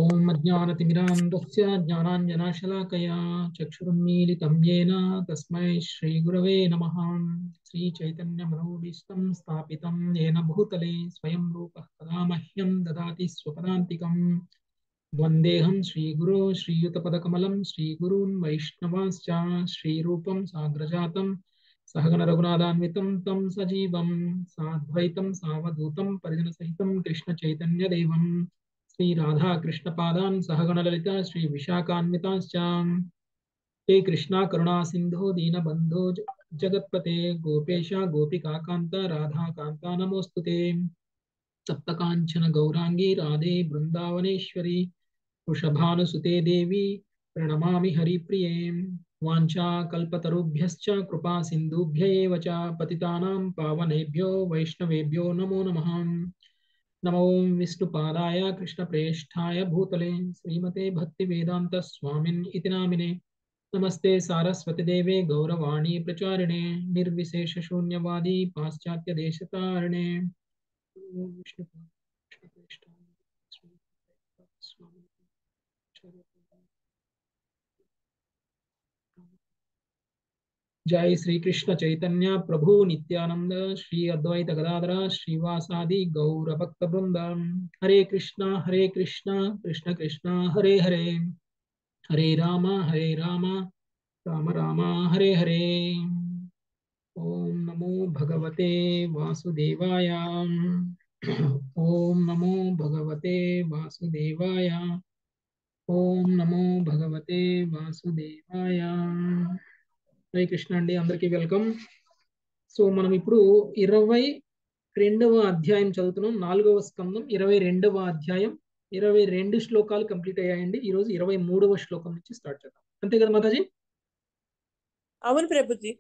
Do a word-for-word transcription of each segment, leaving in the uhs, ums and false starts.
ओम अज्ञानतिमिरान्धस्य ज्ञानाञ्जनशलाकया चक्षुरुन्मीलितं येन तस्मै श्रीगुरवे नमः। श्रीचैतन्यमनोभीष्टं स्थापितं येन भूतले स्वयं रूपः कदा मह्यं ददाति स्वपदान्तिकं। वन्देऽहं श्रीगुरो श्रीयुतपदकमलं श्रीगुरून् वैष्णवांश्च श्रीरूपं साग्रजातं सहगण रघुनाथान्वितं तं सजीवं साद्वैतं सावधूतं परिजनसहितं कृष्णचैतन्यदेवं श्री राधा कृष्ण पादान सहगण ललिता श्री विशाखान्विताश्च हे कृष्णा करुणा सिंधु दीनबंधो जगत्पते गोपेश गोपिका कांता राधा कांता नमोस्तुते। सप्त कांचन गौरांगी राधे वृंदावनेश्वरी वृषभानुसुते देवी प्रणमामि हरिप्रिये। वाञ्छा कल्पतरुभ्यश्च कृपा सिन्धुभ्य एव च पतितानां पावनेभ्यो वैष्णवेभ्यो नमो नमः। नमो विष्णुपादाय कृष्णप्रेष्ठाय भूतले श्रीमते भक्तिवेदांत स्वामिन् इति नामिने। नमस्ते सारस्वती देवे गौरवाणी प्रचारिणे निर्विशेष शून्यवादी पाश्चात्य देशतारिणे। जय श्री कृष्ण चैतन्य प्रभु नित्यानंद श्री अद्वैत गदाधर श्रीवासादि गौर भक्त वृंद। हरे कृष्णा हरे कृष्णा कृष्ण कृष्णा हरे हरे हरे राम हरे राम राम राम हरे हरे। ओम नमो भगवते वासुदेवाय। ओम नमो भगवते वासुदेवाय। ओम नमो भगवते वासुदेवाय। హరే కృష్ణ అండి, అందరికీ వెల్కమ్. సో మనం ఇప్పుడు ఇరవై రెండవ అధ్యాయం చదువుతున్నాం. నాలుగవ స్కందం ఇరవై రెండవ అధ్యాయం. ఇరవై రెండు శ్లోకాలు కంప్లీట్ అయ్యాయండి. ఈరోజు ఇరవై మూడవ శ్లోకం నుంచి స్టార్ట్ చేద్దాం. అంతే కదా మాతాజీ? అవును ప్రభుజీ.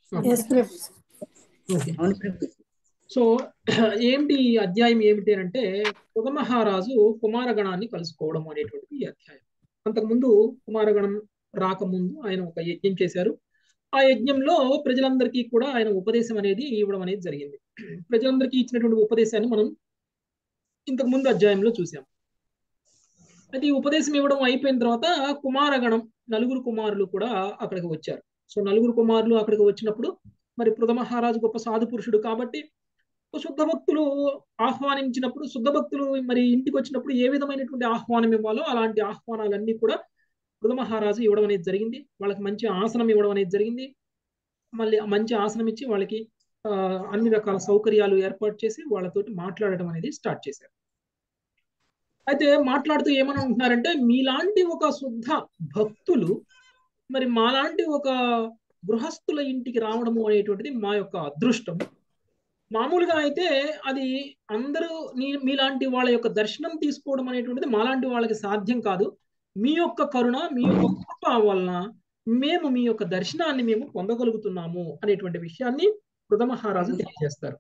సో ఏంటి ఈ అధ్యాయం ఏమిటి అంటే, మహారాజు కుమారగణాన్ని కలుసుకోవడం అనేటువంటిది ఈ అధ్యాయం. అంతకుముందు కుమారగణం రాకముందు ఆయన ఒక యజ్ఞం చేశారు. ఆ యజ్ఞంలో ప్రజలందరికీ కూడా ఆయన ఉపదేశం అనేది ఇవ్వడం అనేది జరిగింది. ప్రజలందరికీ ఇచ్చినటువంటి ఉపదేశాన్ని మనం ఇంతకు ముందు అధ్యాయంలో చూసాం. అయితే ఈ ఉపదేశం ఇవ్వడం అయిపోయిన తర్వాత కుమారగణం నలుగురు కుమారులు కూడా అక్కడికి వచ్చారు. సో నలుగురు కుమారులు అక్కడికి వచ్చినప్పుడు మరి పృథ మహారాజు గొప్ప సాధు పురుషుడు కాబట్టి శుద్ధ భక్తులు ఆహ్వానించినప్పుడు, శుద్ధ భక్తులు మరి ఇంటికి వచ్చినప్పుడు ఏ విధమైనటువంటి ఆహ్వానం ఇవ్వాలో అలాంటి ఆహ్వానాలన్నీ కూడా పృథ మహారాజు ఇవ్వడం అనేది జరిగింది. వాళ్ళకి మంచి ఆసనం ఇవ్వడం అనేది జరిగింది. మళ్ళీ మంచి ఆసనం ఇచ్చి వాళ్ళకి ఆ అన్ని రకాల సౌకర్యాలు ఏర్పాటు చేసి వాళ్ళతోటి మాట్లాడటం అనేది స్టార్ట్ చేశారు. అయితే మాట్లాడుతూ ఏమని ఉంటున్నారంటే, మీలాంటి ఒక శుద్ధ భక్తులు మరి మాలాంటి ఒక గృహస్థుల ఇంటికి రావడము అనేటువంటిది మా యొక్క అదృష్టం. మామూలుగా అయితే అది అందరూ మీలాంటి వాళ్ళ యొక్క దర్శనం తీసుకోవడం అనేటువంటిది మాలాంటి వాళ్ళకి సాధ్యం కాదు. మీ యొక్క కరుణ, మీ యొక్క కృప వలన మేము మీ యొక్క దర్శనాన్ని మేము పొందగలుగుతున్నాము అనేటువంటి విషయాన్ని పృథ మహారాజు తెలియజేస్తారు.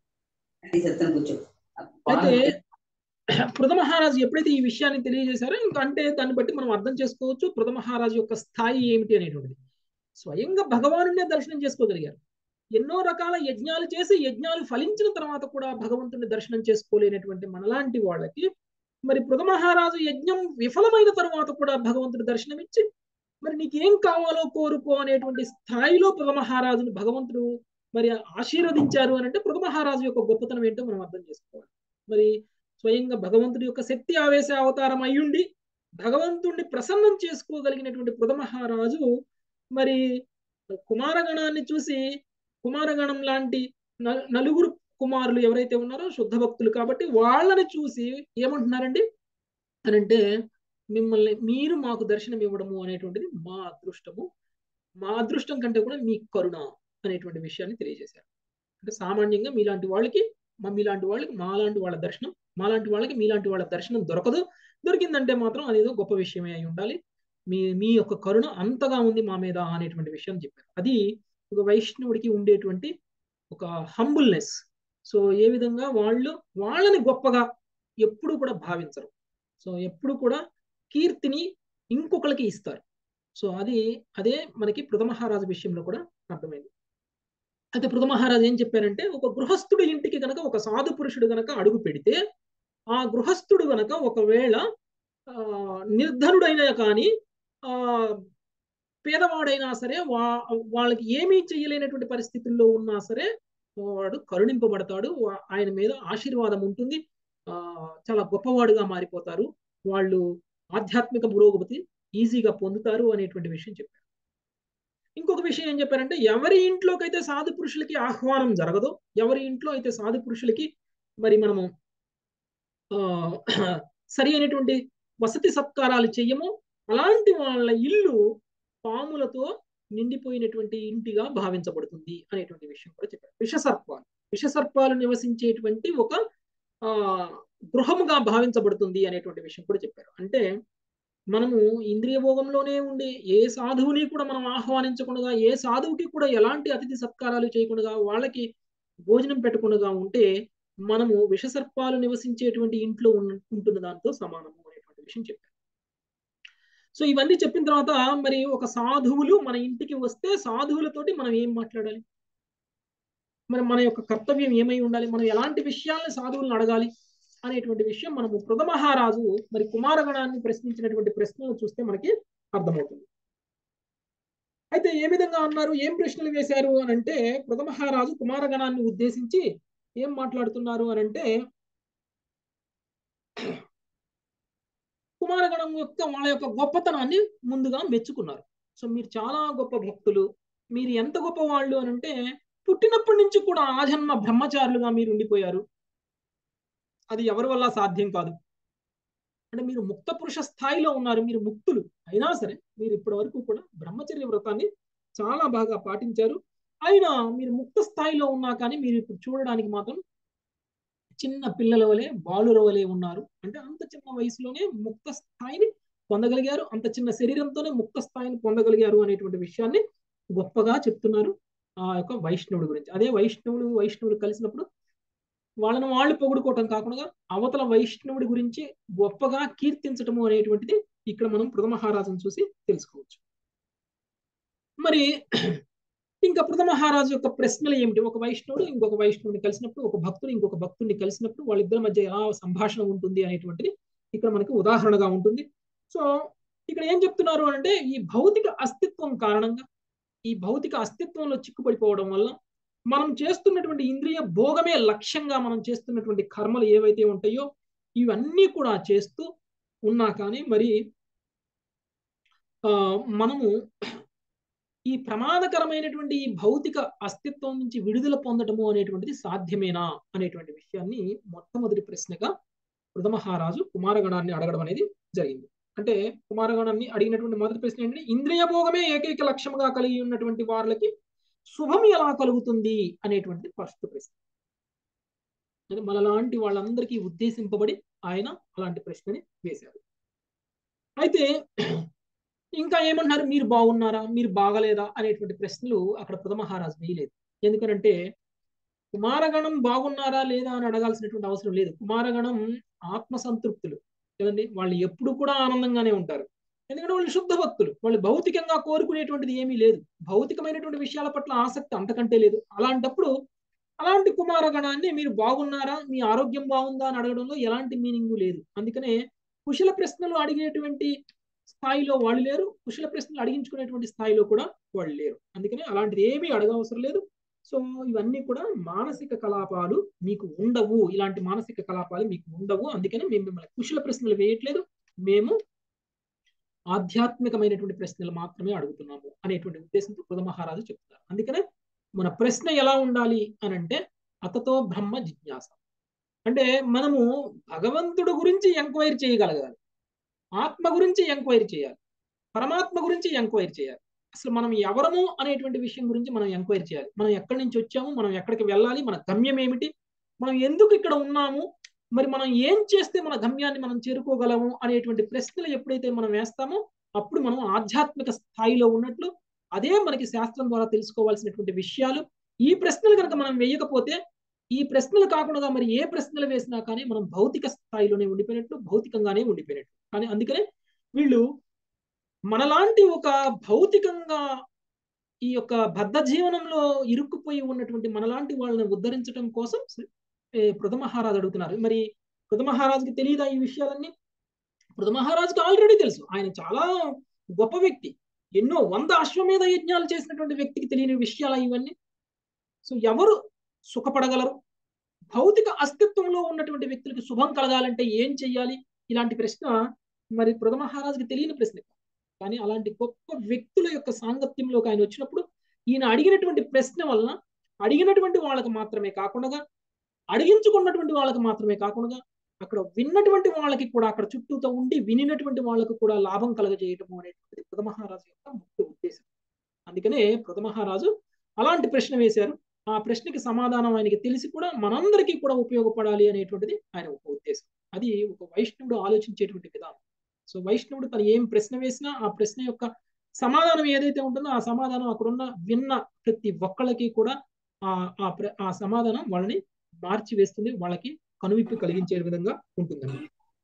అయితే పృథ మహారాజు ఎప్పుడైతే ఈ విషయాన్ని తెలియజేశారో ఇంకా అంటే దాన్ని బట్టి మనం అర్థం చేసుకోవచ్చు పృథ మహారాజు యొక్క స్థాయి ఏమిటి అనేటువంటిది. స్వయంగా భగవానునే దర్శనం చేసుకోగలిగారు. ఎన్నో రకాల యజ్ఞాలు చేసి యజ్ఞాలు ఫలించిన తర్వాత కూడా భగవంతుని దర్శనం చేసుకోలేనటువంటి మనలాంటి వాళ్ళకి మరి పృథ మహారాజు యజ్ఞం విఫలమైన తర్వాత కూడా భగవంతుడి దర్శనం ఇచ్చి మరి నీకేం కావాలో కోరుకో అనేటువంటి స్థాయిలో పృథ మహారాజుని భగవంతుడు మరి ఆశీర్వదించారు అని అంటే పృథ మహారాజు యొక్క గొప్పతనం ఏంటో మనం అర్థం చేసుకోవాలి. మరి స్వయంగా భగవంతుడి యొక్క శక్తి ఆవేశ అవతారం అయ్యుండి భగవంతుడిని ప్రసన్నం చేసుకోగలిగినటువంటి పృథ మహారాజు మరి కుమారగణాన్ని చూసి, కుమారగణం లాంటి నలుగురు కుమారులు ఎవరైతే ఉన్నారో శుద్ధ భక్తులు కాబట్టి వాళ్ళని చూసి ఏమంటున్నారండి అని అంటే, మిమ్మల్ని మీరు మాకు దర్శనం ఇవ్వడము అనేటువంటిది మా అదృష్టము, మా అదృష్టం కంటే కూడా మీ కరుణ అనేటువంటి విషయాన్ని తెలియజేశారు. అంటే సామాన్యంగా మీలాంటి వాళ్ళకి మా మీలాంటి వాళ్ళకి మాలాంటి వాళ్ళ దర్శనం, మాలాంటి వాళ్ళకి మీలాంటి వాళ్ళ దర్శనం దొరకదు. దొరికిందంటే మాత్రం అదేదో గొప్ప విషయమే అయి ఉండాలి. మీ మీ యొక్క కరుణ అంతగా ఉంది మా మీద అనేటువంటి విషయం చెప్పారు. అది ఒక వైష్ణవుడికి ఉండేటువంటి ఒక హంబుల్నెస్. సో ఏ విధంగా వాళ్ళు వాళ్ళని గొప్పగా ఎప్పుడు కూడా భావించరు. సో ఎప్పుడు కూడా కీర్తిని ఇంకొకరికి ఇస్తారు. సో అది అదే మనకి పృథ మహారాజు విషయంలో కూడా అర్థమైంది. అయితే పృథ మహారాజు ఏం చెప్పారంటే, ఒక గృహస్థుడి ఇంటికి గనక ఒక సాధు పురుషుడు గనక అడుగు పెడితే ఆ గృహస్థుడు గనక ఒకవేళ నిర్ధనుడైనా కానీ ఆ పేదవాడైనా సరే వా వాళ్ళకి ఏమీ చేయలేనటువంటి పరిస్థితుల్లో ఉన్నా సరే వాడు కరుణింపబడతాడు. ఆయన మీద ఆశీర్వాదం ఉంటుంది. ఆ చాలా గొప్పవాడుగా మారిపోతారు. వాళ్ళు ఆధ్యాత్మిక పురోగతి ఈజీగా పొందుతారు అనేటువంటి విషయం చెప్పారు. ఇంకొక విషయం ఏం చెప్పారంటే, ఎవరి ఇంట్లోకైతే సాధు పురుషులకి ఆహ్వానం జరగదో, ఎవరి ఇంట్లో అయితే సాధు పురుషులకి మరి మనము సరి అయినటువంటి వసతి సత్కారాలు చెయ్యము, అలాంటి వాళ్ళ ఇల్లు పాములతో నిండిపోయినటువంటి ఇంటిగా భావించబడుతుంది అనేటువంటి విషయం కూడా చెప్పారు. విషసర్పాలు విషసర్పాలు నివసించేటువంటి ఒక ఆ గృహముగా భావించబడుతుంది అనేటువంటి విషయం కూడా చెప్పారు. అంటే మనము ఇంద్రియ భోగంలోనే ఉండి ఏ సాధువుని కూడా మనం ఆహ్వానించకుండా, ఏ సాధువుకి కూడా ఎలాంటి అతిథి సత్కారాలు చేయకుండా, వాళ్ళకి భోజనం పెట్టకుండా ఉంటే మనము విషసర్పాలు నివసించేటువంటి ఇంట్లో ఉంటున్న దాంతో సమానము అనేటువంటి విషయం చెప్పారు. సో ఇవన్నీ చెప్పిన తర్వాత మరి ఒక సాధువులు మన ఇంటికి వస్తే సాధువులతోటి మనం ఏం మాట్లాడాలి, మరి మన యొక్క కర్తవ్యం ఏమై ఉండాలి, మనం ఎలాంటి విషయాలను సాధువులను అడగాలి అనేటువంటి విషయం మనము పృథమహారాజు మరి కుమారగణాన్ని ప్రశ్నించినటువంటి ప్రశ్నలు చూస్తే మనకి అర్థమవుతుంది. అయితే ఏ విధంగా అన్నారు, ఏం ప్రశ్నలు వేశారు అని అంటే, పృథమహారాజు కుమారగణాన్ని ఉద్దేశించి ఏం మాట్లాడుతున్నారు అని అంటే, కుమారగణం యొక్క వాళ్ళ యొక్క గొప్పతనాన్ని ముందుగా మెచ్చుకున్నారు. సో మీరు చాలా గొప్ప భక్తులు, మీరు ఎంత గొప్ప వాళ్ళు అని అంటే, పుట్టినప్పటి నుంచి కూడా ఆజన్మ బ్రహ్మచారులుగా మీరు ఉండిపోయారు, అది ఎవరి వల్ల సాధ్యం కాదు. అంటే మీరు ముక్త పురుష స్థాయిలో ఉన్నారు, మీరు ముక్తులు అయినా సరే మీరు ఇప్పటి వరకు కూడా బ్రహ్మచర్య వ్రతాన్ని చాలా బాగా పాటించారు. అయినా మీరు ముక్త స్థాయిలో ఉన్నా కానీ మీరు ఇప్పుడు చూడడానికి మాత్రం చిన్న పిల్లల వలె బాలుర వలె ఉన్నారు. అంటే అంత చిన్న వయసులోనే ముక్త స్థాయిని పొందగలిగారు, అంత చిన్న శరీరంతోనే ముక్త స్థాయిని పొందగలిగారు అనేటువంటి విషయాన్ని గొప్పగా చెప్తున్నారు ఆ యొక్క వైష్ణవుడి గురించి. అదే వైష్ణవుడు వైష్ణవుడు కలిసినప్పుడు వాళ్ళని వాళ్ళు పొగుడుకోవటం కాకుండా అవతల వైష్ణవుడి గురించి గొప్పగా కీర్తించటము అనేటువంటిది ఇక్కడ మనం పృథమహారాజును చూసి తెలుసుకోవచ్చు. మరి ఇంకా పృథమహారాజు యొక్క ప్రశ్నలు ఏమిటి, ఒక వైష్ణవుడు ఇంకొక వైష్ణవుని కలిసినప్పుడు, ఒక భక్తుడు ఇంకొక భక్తుడిని కలిసినప్పుడు వాళ్ళిద్దరి మధ్య ఎలా సంభాషణ ఉంటుంది అనేటువంటిది ఇక్కడ మనకి ఉదాహరణగా ఉంటుంది. సో ఇక్కడ ఏం చెప్తున్నారు అంటే, ఈ భౌతిక అస్తిత్వం కారణంగా, ఈ భౌతిక అస్తిత్వంలో చిక్కుపడిపోవడం వల్ల మనం చేస్తున్నటువంటి ఇంద్రియ భోగమే లక్ష్యంగా మనం చేస్తున్నటువంటి కర్మలు ఏవైతే ఉంటాయో ఇవన్నీ కూడా చేస్తూ ఉన్నా కానీ మరి ఆ మనము ఈ ప్రమాదకరమైనటువంటి ఈ భౌతిక అస్తిత్వం నుంచి విడుదల పొందటము అనేటువంటిది సాధ్యమేనా అనేటువంటి విషయాన్ని మొట్టమొదటి ప్రశ్నగా పృథమహారాజు కుమారగణాన్ని అడగడం అనేది జరిగింది. అంటే కుమారగణాన్ని అడిగినటువంటి మొదటి ప్రశ్న ఏంటంటే, ఇంద్రియ భోగమే ఏకైక లక్ష్యంగా కలిగి ఉన్నటువంటి వారికి శుభం ఎలా కలుగుతుంది అనేటువంటిది ఫస్ట్ ప్రశ్న. అంటే మనలాంటి వాళ్ళందరికీ ఉద్దేశింపబడి ఆయన అలాంటి ప్రశ్నని వేశారు. అయితే ఇంకా ఏమన్నారు, మీరు బాగున్నారా, మీరు బాగలేదా అనేటువంటి ప్రశ్నలు అక్కడ పృథమహారాజు వేయలేదు. ఎందుకనంటే కుమారగణం బాగున్నారా లేదా అని అడగాల్సినటువంటి అవసరం లేదు. కుమారగణం ఆత్మసంతృప్తులు కదండి, వాళ్ళు ఎప్పుడు కూడా ఆనందంగానే ఉంటారు. ఎందుకంటే వాళ్ళు శుద్ధ భక్తులు, వాళ్ళు భౌతికంగా కోరుకునేటువంటిది ఏమీ లేదు, భౌతికమైనటువంటి విషయాల పట్ల ఆసక్తి అంతకంటే లేదు. అలాంటప్పుడు అలాంటి కుమారగణాన్ని మీరు బాగున్నారా, మీ ఆరోగ్యం బాగుందా అని అడగడంలో ఎలాంటి మీనింగ్ లేదు. అందుకనే కుశల ప్రశ్నలు అడిగేటువంటి స్థాయిలో వాళ్ళు లేరు, కుశల ప్రశ్నలు అడిగించుకునేటువంటి స్థాయిలో కూడా వాళ్ళు లేరు. అందుకనే అలాంటిది ఏమీ అడగవసరం లేదు. సో ఇవన్నీ కూడా మానసిక కలాపాలు మీకు ఉండవు, ఇలాంటి మానసిక కలాపాలు మీకు ఉండవు. అందుకని మేము మిమ్మల్ని కుశల ప్రశ్నలు వేయట్లేదు, మేము ఆధ్యాత్మికమైనటువంటి ప్రశ్నలు మాత్రమే అడుగుతున్నాము అనేటువంటి ఉద్దేశంతో పృథమహారాజు చెప్తున్నారు. అందుకనే మన ప్రశ్న ఎలా ఉండాలి అని అంటే, అతతో బ్రహ్మ జిజ్ఞాస. అంటే మనము భగవంతుడు గురించి ఎంక్వైరీ చేయగలగాలి, ఆత్మ గురించి ఎంక్వైరీ చేయాలి, పరమాత్మ గురించి ఎంక్వైరీ చేయాలి. అసలు మనం ఎవరము అనేటువంటి విషయం గురించి మనం ఎంక్వైరీ చేయాలి. మనం ఎక్కడి నుంచి వచ్చాము, మనం ఎక్కడికి వెళ్ళాలి, మన గమ్యం ఏమిటి, మనం ఎందుకు ఇక్కడ ఉన్నాము, మరి మనం ఏం చేస్తే మన గమ్యాన్ని మనం చేరుకోగలము అనేటువంటి ప్రశ్నలు ఎప్పుడైతే మనం వేస్తామో అప్పుడు మనం ఆధ్యాత్మిక స్థాయిలో ఉన్నట్లు. అదే మనకి శాస్త్రం ద్వారా తెలుసుకోవాల్సినటువంటి విషయాలు. ఈ ప్రశ్నలు కనుక మనం వేయకపోతే, ఈ ప్రశ్నలు కాకుండా మరి ఏ ప్రశ్నలు వేసినా కానీ మనం భౌతిక స్థాయిలోనే ఉండిపోయినట్లు, భౌతికంగానే ఉండిపోయినట్లు. కానీ అందుకనే వీళ్ళు మనలాంటి ఒక భౌతికంగా ఈ యొక్క బద్ధ జీవనంలో ఇరుక్కుపోయి ఉన్నటువంటి మనలాంటి వాళ్ళని ఉద్ధరించడం కోసం పృథమహారాజు అడుగుతున్నారు. మరి పృథమహారాజుకి తెలియదా ఈ విషయాలన్నీ? పృథు మహారాజుకి ఆల్రెడీ తెలుసు, ఆయన చాలా గొప్ప వ్యక్తి, ఎన్నో వంద అశ్వమేధ యజ్ఞాలు చేసినటువంటి వ్యక్తికి తెలియని విషయాలు ఇవన్నీ. సో ఎవరు సుఖపడగలరు, భౌతిక అస్తిత్వంలో ఉన్నటువంటి వ్యక్తులకి శుభం కలగాలంటే ఏం చెయ్యాలి, ఇలాంటి ప్రశ్న మరి పృథు మహారాజుకి తెలియని ప్రశ్న. కానీ అలాంటి గొప్ప వ్యక్తుల యొక్క సాంగత్యంలోకి ఆయన వచ్చినప్పుడు ఈయన అడిగినటువంటి ప్రశ్న వలన అడిగినటువంటి వాళ్ళకి మాత్రమే కాకుండా, అడిగించుకున్నటువంటి వాళ్ళకి మాత్రమే కాకుండా, అక్కడ విన్నటువంటి వాళ్ళకి కూడా, అక్కడ చుట్టూతో ఉండి వినినటువంటి వాళ్ళకు కూడా లాభం కలగజేయటము అనేటువంటిది పృథు మహారాజు యొక్క ముఖ్య ఉద్దేశం. అందుకనే పృథు మహారాజు అలాంటి ప్రశ్న వేశారు. ఆ ప్రశ్నకి సమాధానం ఆయనకి తెలిసి కూడా మనందరికీ కూడా ఉపయోగపడాలి అనేటువంటిది ఆయన ఒక ఉద్దేశం. అది ఒక వైష్ణవుడు ఆలోచించేటువంటి విధానం. సో వైష్ణవుడు తను ఏం ప్రశ్న వేసినా ఆ ప్రశ్న యొక్క సమాధానం ఏదైతే ఉంటుందో ఆ సమాధానం అక్కడున్న విన్న ప్రతి ఒక్కళ్ళకి కూడా ఆ ఆ ఆ సమాధానం వాళ్ళని మార్చి వేస్తుంది, వాళ్ళకి కనువిప్పు కలిగించే విధంగా ఉంటుందండి.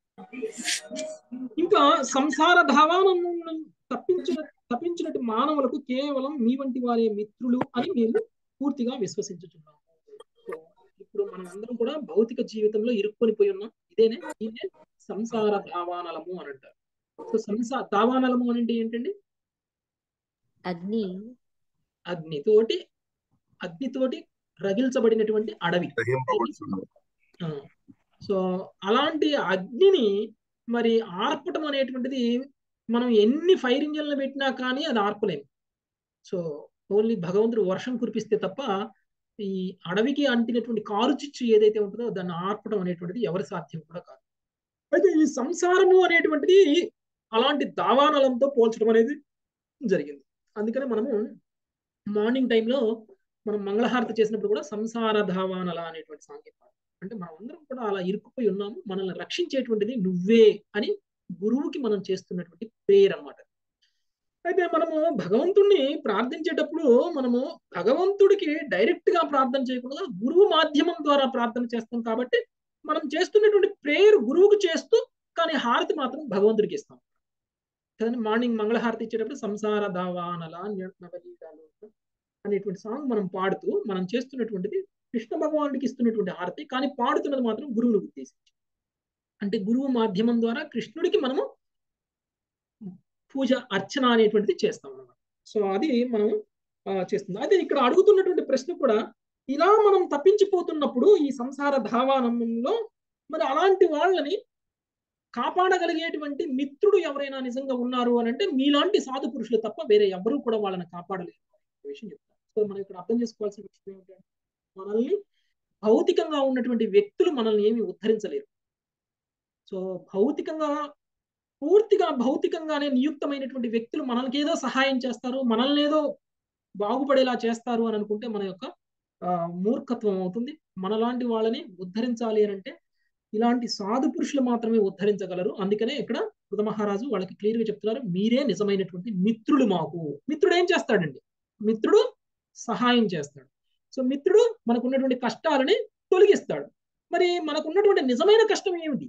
ఇంకా సంసార ధావానం తప్పించిన తప్పించినట్టు మానవులకు కేవలం మీ వంటి వారే మిత్రులు అని మేము పూర్తిగా విశ్వసించుచున్నాము. సో ఇప్పుడు మనం అందరం కూడా భౌతిక జీవితంలో ఇరుక్కొని పోయి ఉన్నాం. ఇదేనే దీన్నే సంసార దావానలము అని అంటారు. సో సంసార దావానలము అని అంటే ఏంటండి? అగ్ని అగ్నితోటి అగ్నితోటి రగిల్చబడినటువంటి అడవి. సో అలాంటి అగ్నిని మరి ఆర్పటం అనేటువంటిది మనం ఎన్ని ఫైర్ ఇంజన్లు పెట్టినా కానీ అది ఆర్పలేము. సో ఓన్లీ భగవంతుడు వర్షం కురిపిస్తే తప్ప ఈ అడవికి అంటినటువంటి కారు చిచ్చు ఏదైతే ఉంటుందో దాన్ని ఆర్పడం అనేటువంటిది ఎవరి సాధ్యం కూడా కాదు. అయితే ఈ సంసారము అనేటువంటిది అలాంటి దావానలంతో పోల్చడం అనేది జరిగింది. అందుకని మనము మార్నింగ్ టైంలో మనం మంగళహారతి చేసినప్పుడు కూడా సంసార ధావానల అనేటువంటి సాంకేతం, అంటే మనం అందరం కూడా అలా ఇరుక్కుపోయి ఉన్నాము, మనల్ని రక్షించేటువంటిది నువ్వే అని గురువుకి మనం చేస్తున్నటువంటి ప్రేయర్ అన్నమాట. అయితే మనము భగవంతుడిని ప్రార్థించేటప్పుడు మనము భగవంతుడికి డైరెక్ట్ గా ప్రార్థన చేయకుండా గురువు మాధ్యమం ద్వారా ప్రార్థన చేస్తాం. కాబట్టి మనం చేస్తున్నటువంటి ప్రేయర్ గురువుకు చేస్తూ, కానీ హారతి మాత్రం భగవంతుడికి ఇస్తాం. కదండి, మార్నింగ్ మంగళహారతి ఇచ్చేటప్పుడు సంసార దావానల అనేటువంటి సాంగ్ మనం పాడుతూ మనం చేస్తున్నటువంటిది కృష్ణ భగవానుడికి ఇస్తున్నటువంటి హారతి, కానీ పాడుతున్నది మాత్రం గురువుని ఉద్దేశించి. అంటే గురువు మాధ్యమం ద్వారా కృష్ణుడికి మనము పూజ అర్చన అనేటువంటిది చేస్తాం అన్నమాట. సో అది మనం చేస్తుంది. అయితే ఇక్కడ అడుగుతున్నటువంటి ప్రశ్న కూడా, ఇలా మనం తప్పించిపోతున్నప్పుడు ఈ సంసార ధావానంలో మరి అలాంటి వాళ్ళని కాపాడగలిగేటువంటి మిత్రుడు ఎవరైనా నిజంగా ఉన్నారు అని అంటే మీలాంటి సాధు పురుషులు తప్ప వేరే ఎవరు కూడా వాళ్ళని కాపాడలేరు విషయం చెప్తారు. సో మనం ఇక్కడ అర్థం చేసుకోవాల్సిన విషయం ఏమిటంటే, మనల్ని భౌతికంగా ఉన్నటువంటి వ్యక్తులు మనల్ని ఏమి ఉద్ధరించలేరు. సో భౌతికంగా పూర్తిగా భౌతికంగానే నియుక్తమైనటువంటి వ్యక్తులు మనల్కి ఏదో సహాయం చేస్తారు, మనల్ని ఏదో బాగుపడేలా చేస్తారు అని అనుకుంటే మన యొక్క మూర్ఖత్వం అవుతుంది. మనలాంటి వాళ్ళని ఉద్ధరించాలి అని అంటే ఇలాంటి సాధు పురుషులు మాత్రమే ఉద్ధరించగలరు. అందుకనే ఇక్కడ పృథు మహారాజు వాళ్ళకి క్లియర్ గా చెప్తున్నారు, మీరే నిజమైనటువంటి మిత్రులు మాకు. మిత్రుడు ఏం చేస్తాడండి? మిత్రుడు సహాయం చేస్తాడు. సో మిత్రుడు మనకున్నటువంటి కష్టాలని తొలగిస్తాడు. మరి మనకున్నటువంటి నిజమైన కష్టం ఏమిటి?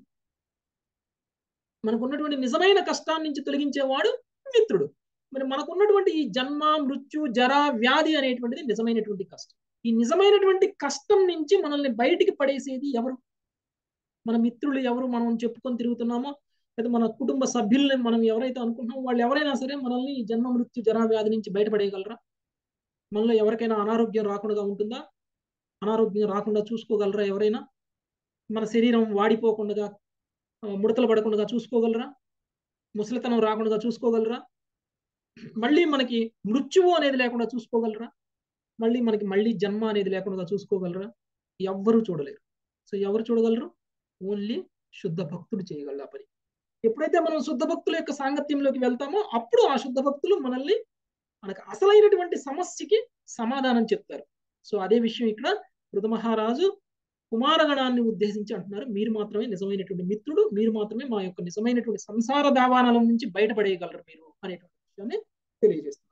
మనకున్నటువంటి నిజమైన కష్టాన్ని నుంచి తొలగించేవాడు మిత్రుడు. మరి మనకున్నటువంటి ఈ జన్మ మృత్యు జర వ్యాధి అనేటువంటిది నిజమైనటువంటి కష్టం. ఈ నిజమైనటువంటి కష్టం నుంచి మనల్ని బయటికి పడేసేది ఎవరు? మన మిత్రులు ఎవరు మనం చెప్పుకొని తిరుగుతున్నామో, లేదా మన కుటుంబ సభ్యుల్ని మనం ఎవరైతే అనుకుంటున్నామో వాళ్ళు ఎవరైనా సరే మనల్ని ఈ జన్మ మృత్యు జర వ్యాధి నుంచి బయటపడేయగలరా? మనలో ఎవరికైనా అనారోగ్యం రాకుండా ఉంటుందా? అనారోగ్యం రాకుండా చూసుకోగలరా ఎవరైనా? మన శరీరం వాడిపోకుండా ముడతలు పడకుండా చూసుకోగలరా? ముసలితనం రాకుండా చూసుకోగలరా? మళ్ళీ మనకి మృత్యువు అనేది లేకుండా చూసుకోగలరా? మళ్ళీ మనకి మళ్ళీ జన్మ అనేది లేకుండా చూసుకోగలరా? ఎవ్వరూ చూడలేరు. సో ఎవరు చూడగలరు? ఓన్లీ శుద్ధ భక్తుడు చేయగలరు ఆ పని. ఎప్పుడైతే మనం శుద్ధ భక్తుల యొక్క సాంగత్యంలోకి వెళ్తామో అప్పుడు ఆ శుద్ధ భక్తులు మనల్ని మనకు అసలైనటువంటి సమస్యకి సమాధానం చెప్తారు. సో అదే విషయం ఇక్కడ పృథు మహారాజు కుమారగణాన్ని ఉద్దేశించి అంటున్నారు, మీరు మాత్రమే నిజమైనటువంటి మిత్రుడు, మీరు మాత్రమే మా యొక్క నిజమైనటువంటి సంసార దావానాల నుంచి బయటపడేయగలరు మీరు అనేటువంటి విషయాన్ని తెలియజేస్తున్నారు.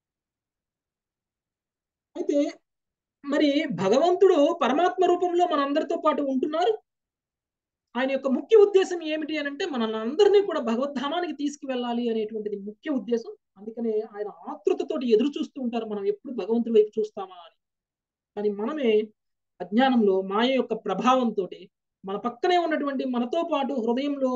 అయితే మరి భగవంతుడు పరమాత్మ రూపంలో మనందరితో పాటు ఉంటున్నారు. ఆయన యొక్క ముఖ్య ఉద్దేశం ఏమిటి అని అంటే మనల్ని అందరినీ కూడా భగవద్ధామానికి తీసుకువెళ్ళాలి అనేటువంటిది ముఖ్య ఉద్దేశం. అందుకనే ఆయన ఆతృతతోటి ఎదురు చూస్తూ ఉంటారు, మనం ఎప్పుడు భగవంతుడి వైపు చూస్తామా అని. కానీ మనమే అజ్ఞానంలో మాయ యొక్క ప్రభావంతో మన పక్కనే ఉన్నటువంటి మనతో పాటు హృదయంలో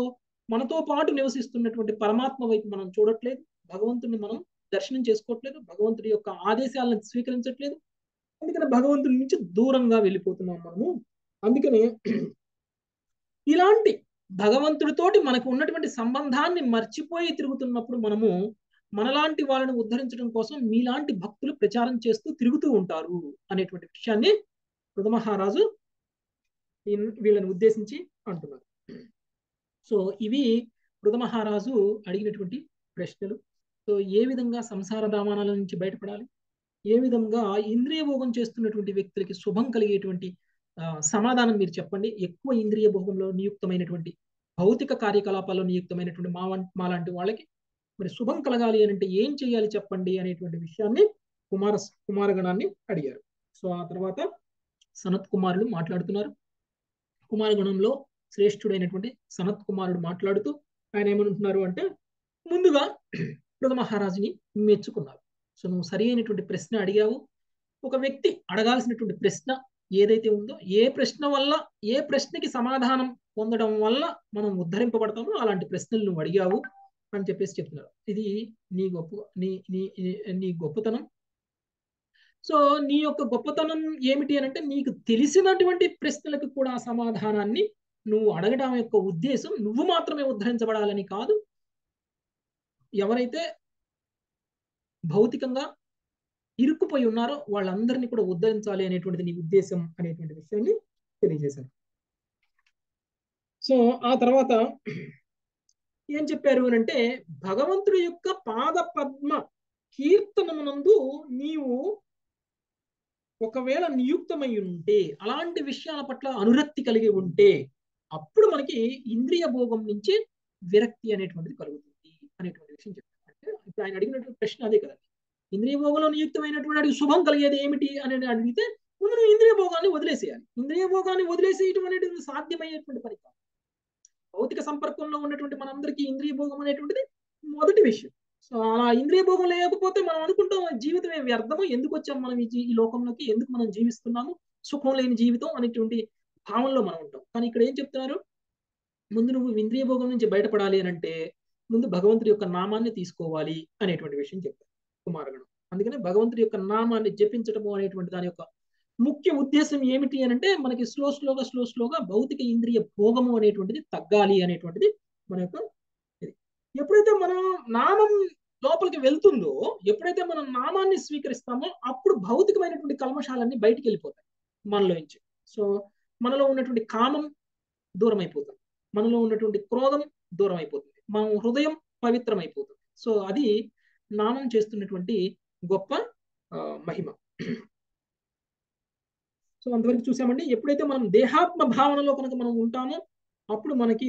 మనతో పాటు నివసిస్తున్నటువంటి పరమాత్మ వైపు మనం చూడట్లేదు, భగవంతుడిని మనం దర్శనం చేసుకోవట్లేదు, భగవంతుడి యొక్క ఆదేశాలను స్వీకరించట్లేదు. అందుకని భగవంతుడి నుంచి దూరంగా వెళ్ళిపోతున్నాం మనము. అందుకనే ఇలాంటి భగవంతుడితోటి మనకు ఉన్నటువంటి సంబంధాన్ని మర్చిపోయి తిరుగుతున్నప్పుడు మనము మనలాంటి వాళ్ళని ఉద్ధరించడం కోసం మీలాంటి భక్తులు ప్రచారం చేస్తూ తిరుగుతూ ఉంటారు అనేటువంటి విషయాన్ని పృథ మహారాజు వీళ్ళని ఉద్దేశించి అంటున్నారు. సో ఇవి పృథ మహారాజు అడిగినటువంటి ప్రశ్నలు. సో ఏ విధంగా సంసార దామానాల నుంచి బయటపడాలి, ఏ విధంగా ఇంద్రియ భోగం చేస్తున్నటువంటి వ్యక్తులకి శుభం కలిగేటువంటి సమాధానం మీరు చెప్పండి. ఎక్కువ ఇంద్రియ భోగంలో నియుక్తమైనటువంటి భౌతిక కార్యకలాపాల్లో నియుక్తమైనటువంటి మా మాలాంటి వాళ్ళకి మరి శుభం కలగాలి అని అంటే ఏం చేయాలి చెప్పండి అనేటువంటి విషయాన్ని కుమార కుమారగణాన్ని అడిగారు. సో ఆ తర్వాత సనత్ కుమారుడు మాట్లాడుతున్నారు. కుమారగణంలో శ్రేష్ఠుడైనటువంటి సనత్ కుమారుడు మాట్లాడుతూ ఆయన ఏమంటున్నారు అంటే, ముందుగా పృథ మహారాజుని మెచ్చుకున్నారు. సో నువ్వు సరి అయినటువంటి ప్రశ్న అడిగావు. ఒక వ్యక్తి అడగాల్సినటువంటి ప్రశ్న ఏదైతే ఉందో, ఏ ప్రశ్న వల్ల ఏ ప్రశ్నకి సమాధానం పొందడం వల్ల మనం ఉద్ధరింపబడతామో అలాంటి ప్రశ్నలు నువ్వు అడిగావు అని చెప్పేసి చెప్తున్నారు. ఇది నీ గొప్ప నీ నీ నీ గొప్పతనం. సో నీ యొక్క గొప్పతనం ఏమిటి అని అంటే, నీకు తెలిసినటువంటి ప్రశ్నలకు కూడా సమాధానాన్ని నువ్వు అడగడం యొక్క ఉద్దేశం నువ్వు మాత్రమే ఉద్ధరించబడాలని కాదు, ఎవరైతే భౌతికంగా ఇరుక్కుపోయి ఉన్నారో వాళ్ళందరినీ కూడా ఉద్ధరించాలి అనేటువంటిది నీ ఉద్దేశం అనేటువంటి విషయాన్ని తెలియజేశారు. సో ఆ తర్వాత ఏం చెప్పారు అని అంటే, భగవంతుడి యొక్క పాద పద్మ కీర్తనమునందు నీవు ఒకవేళ నియుక్తమై ఉంటే, అలాంటి విషయాల పట్ల అనురక్తి కలిగి ఉంటే, అప్పుడు మనకి ఇంద్రియ భోగం నుంచి విరక్తి అనేటువంటిది కలుగుతుంది అనేటువంటి విషయం చెప్పారు. అంటే ఇప్పుడు ఆయన అడిగినటువంటి ప్రశ్న అదే కదా, ఇంద్రియ భోగంలో నియుక్తమైనటువంటి శుభం కలిగేది ఏమిటి అని అడిగితే ముందు నువ్వు ఇంద్రియ భోగాన్ని వదిలేసేయాలి. ఇంద్రియ భోగాన్ని వదిలేసేయటం అనేటువంటి సాధ్యమయ్యేటువంటి పని కాదు. భౌతిక సంపర్కంలో ఉన్నటువంటి మనందరికీ ఇంద్రియ భోగం అనేటువంటిది మొదటి విషయం. సో అలా ఇంద్రియ భోగం లేకపోతే మనం అనుకుంటాం జీవితమే వ్యర్థము, ఎందుకు వచ్చాం మనం ఈ లోకంలోకి, ఎందుకు మనం జీవిస్తున్నాము, సుఖం లేని జీవితం అనేటువంటి భావంలో మనం ఉంటాం. కానీ ఇక్కడ ఏం చెప్తున్నారు, ముందు నువ్వు ఇంద్రియ భోగం నుంచి బయటపడాలి అని అంటే ముందు భగవంతుడి యొక్క నామాన్ని తీసుకోవాలి అనేటువంటి విషయం చెప్తారు కుమారగణం. అందుకనే భగవంతుడి యొక్క నామాన్ని జపించడము అనేటువంటి దాని యొక్క ముఖ్య ఉద్దేశం ఏమిటి అని అంటే, మనకి స్లో స్లోగా స్లో స్లోగా భౌతిక ఇంద్రియ భోగము అనేటువంటిది తగ్గాలి అనేటువంటిది మన యొక్క ఇది. ఎప్పుడైతే మనం నామం లోపలికి వెళ్తుందో, ఎప్పుడైతే మనం నామాన్ని స్వీకరిస్తామో అప్పుడు భౌతికమైనటువంటి కల్మషాలన్నీ బయటికి వెళ్ళిపోతాయి మనలో నుంచి. సో మనలో ఉన్నటువంటి కామం దూరం అయిపోతుంది, మనలో ఉన్నటువంటి క్రోధం దూరం అయిపోతుంది, మన హృదయం పవిత్రం అయిపోతుంది. సో అది నామం చేస్తున్నటువంటి గొప్ప మహిమ. సో అంతవరకు చూసామండి. ఎప్పుడైతే మనం దేహాత్మ భావనలో కనుక మనం ఉంటామో అప్పుడు మనకి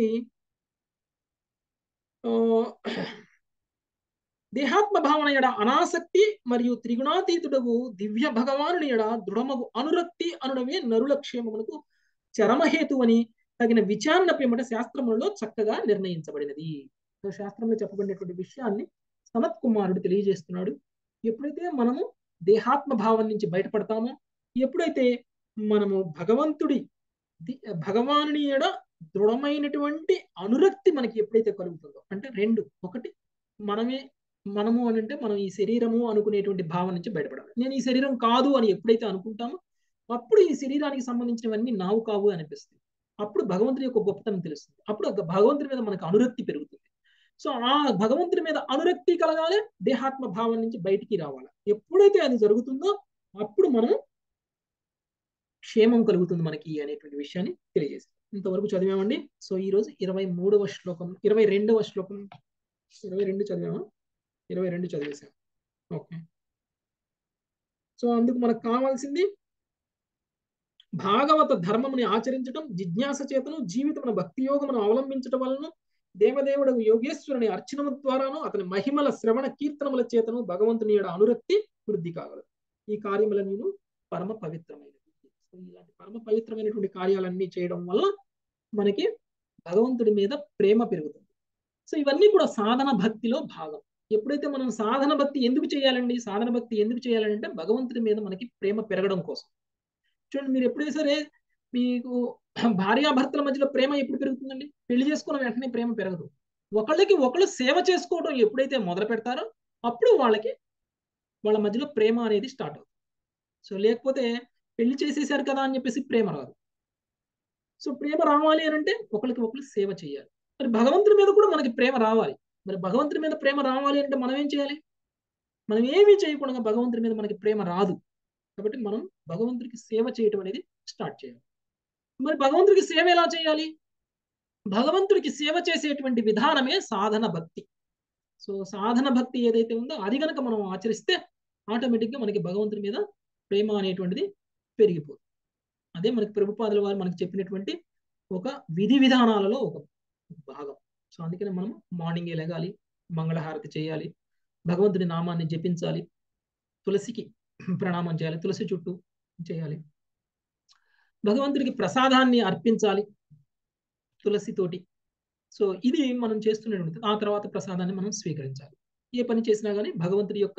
దేహాత్మ భావన ఎడ అనాసక్తి మరియు త్రిగుణాతీతుడగు దివ్య భగవానుని ఎడ దృఢమగు అనురక్తి అనుడవే నరుల క్షేమమునకు చరమహేతు అని తగిన విచారణ పిమ్మట శాస్త్రములలో చక్కగా నిర్ణయించబడినది. శాస్త్రంలో చెప్పబడినటువంటి విషయాన్ని సనత్ కుమారుడు తెలియజేస్తున్నాడు. ఎప్పుడైతే మనము దేహాత్మ భావం నుంచి బయటపడతామో, ఎప్పుడైతే మనము భగవంతుడి భగవానుని ఎడ దృఢమైనటువంటి అనురక్తి మనకి ఎప్పుడైతే కలుగుతుందో, అంటే రెండు, ఒకటి మనమే మనము అని అంటే మనం ఈ శరీరము అనుకునేటువంటి భావం నుంచి బయటపడాలి. నేను ఈ శరీరం కాదు అని ఎప్పుడైతే అనుకుంటామో అప్పుడు ఈ శరీరానికి సంబంధించినవన్నీ నావు కావు అనిపిస్తుంది. అప్పుడు భగవంతుడి యొక్క గొప్పతనం తెలుస్తుంది. అప్పుడు భగవంతుడి మీద మనకు అనురక్తి పెరుగుతుంది. సో ఆ భగవంతుడి మీద అనురక్తి కలగాలి, దేహాత్మ భావం నుంచి బయటికి రావాలి. ఎప్పుడైతే అది జరుగుతుందో అప్పుడు మనం క్షేమం కలుగుతుంది మనకి అనేటువంటి విషయాన్ని తెలియజేస్తాం. ఇంతవరకు చదివామండి. సో ఈ రోజు ఇరవై మూడవ శ్లోకం ఇరవై రెండవ శ్లోకం ఇరవై రెండు చదివామా ఇరవై రెండు చదివేశాం. ఓకే. సో అందుకు మనకు కావాల్సింది భాగవత ధర్మముని ఆచరించడం, జిజ్ఞాస చేతను జీవితమున భక్తి యోగమును అవలంబించడం వలన దేవదేవుడు యోగేశ్వరుని అర్చనము ద్వారాను అతని మహిమల శ్రవణ కీర్తనముల చేతను భగవంతుని యొక్క అనురక్తి వృద్ధి కాగలదు. ఈ కార్యములను పరమ పవిత్రమైనది. సో ఇలాంటి పరమ పవిత్రమైనటువంటి కార్యాలన్నీ చేయడం వల్ల మనకి భగవంతుడి మీద ప్రేమ పెరుగుతుంది. సో ఇవన్నీ కూడా సాధన భక్తిలో భాగం. ఎప్పుడైతే మనం సాధన భక్తి ఎందుకు చేయాలండి, సాధన భక్తి ఎందుకు చేయాలంటే భగవంతుడి మీద మనకి ప్రేమ పెరగడం కోసం. చూడండి, మీరు ఎప్పుడైనా సరే మీకు భార్యాభర్తల మధ్యలో ప్రేమ ఎప్పుడు పెరుగుతుందండి? పెళ్లి చేసుకున్న వెంటనే ప్రేమ పెరగదు. ఒకళ్ళకి ఒకళ్ళు సేవ చేసుకోవడం ఎప్పుడైతే మొదలు పెడతారో అప్పుడు వాళ్ళకి వాళ్ళ మధ్యలో ప్రేమ అనేది స్టార్ట్ అవుతుంది. సో లేకపోతే పెళ్లి చేసేసారు కదా అని చెప్పేసి ప్రేమ రాదు. సో ప్రేమ రావాలి అని అంటే ఒకరికి ఒకరు సేవ చేయాలి. మరి భగవంతుడి మీద కూడా మనకి ప్రేమ రావాలి. మరి భగవంతుడి మీద ప్రేమ రావాలి అంటే మనం ఏం చేయాలి? మనం ఏమీ చేయకుండా భగవంతుడి మీద మనకి ప్రేమ రాదు. కాబట్టి మనం భగవంతుడికి సేవ చేయటం అనేది స్టార్ట్ చేయాలి. మరి భగవంతుడికి సేవ ఎలా చేయాలి? భగవంతుడికి సేవ చేసేటువంటి విధానమే సాధన భక్తి. సో సాధన భక్తి ఏదైతే ఉందో అది కనుక మనం ఆచరిస్తే ఆటోమేటిక్గా మనకి భగవంతుడి మీద ప్రేమ అనేటువంటిది పెరిగిపోతుంది. అదే మనకి ప్రభుపాదుల వారు మనకి చెప్పినటువంటి ఒక విధి విధానాలలో ఒక భాగం. సో అందుకని మనం మార్నింగే లెగాలి, మంగళహారతి చేయాలి, భగవంతుడి నామాన్ని జపించాలి, తులసికి ప్రణామం చేయాలి, తులసి చుట్టూ చేయాలి, భగవంతుడికి ప్రసాదాన్ని అర్పించాలి తులసితోటి. సో ఇది మనం చేస్తున్నటువంటి ఆ తర్వాత ప్రసాదాన్ని మనం స్వీకరించాలి. ఏ పని చేసినా కానీ భగవంతుడి యొక్క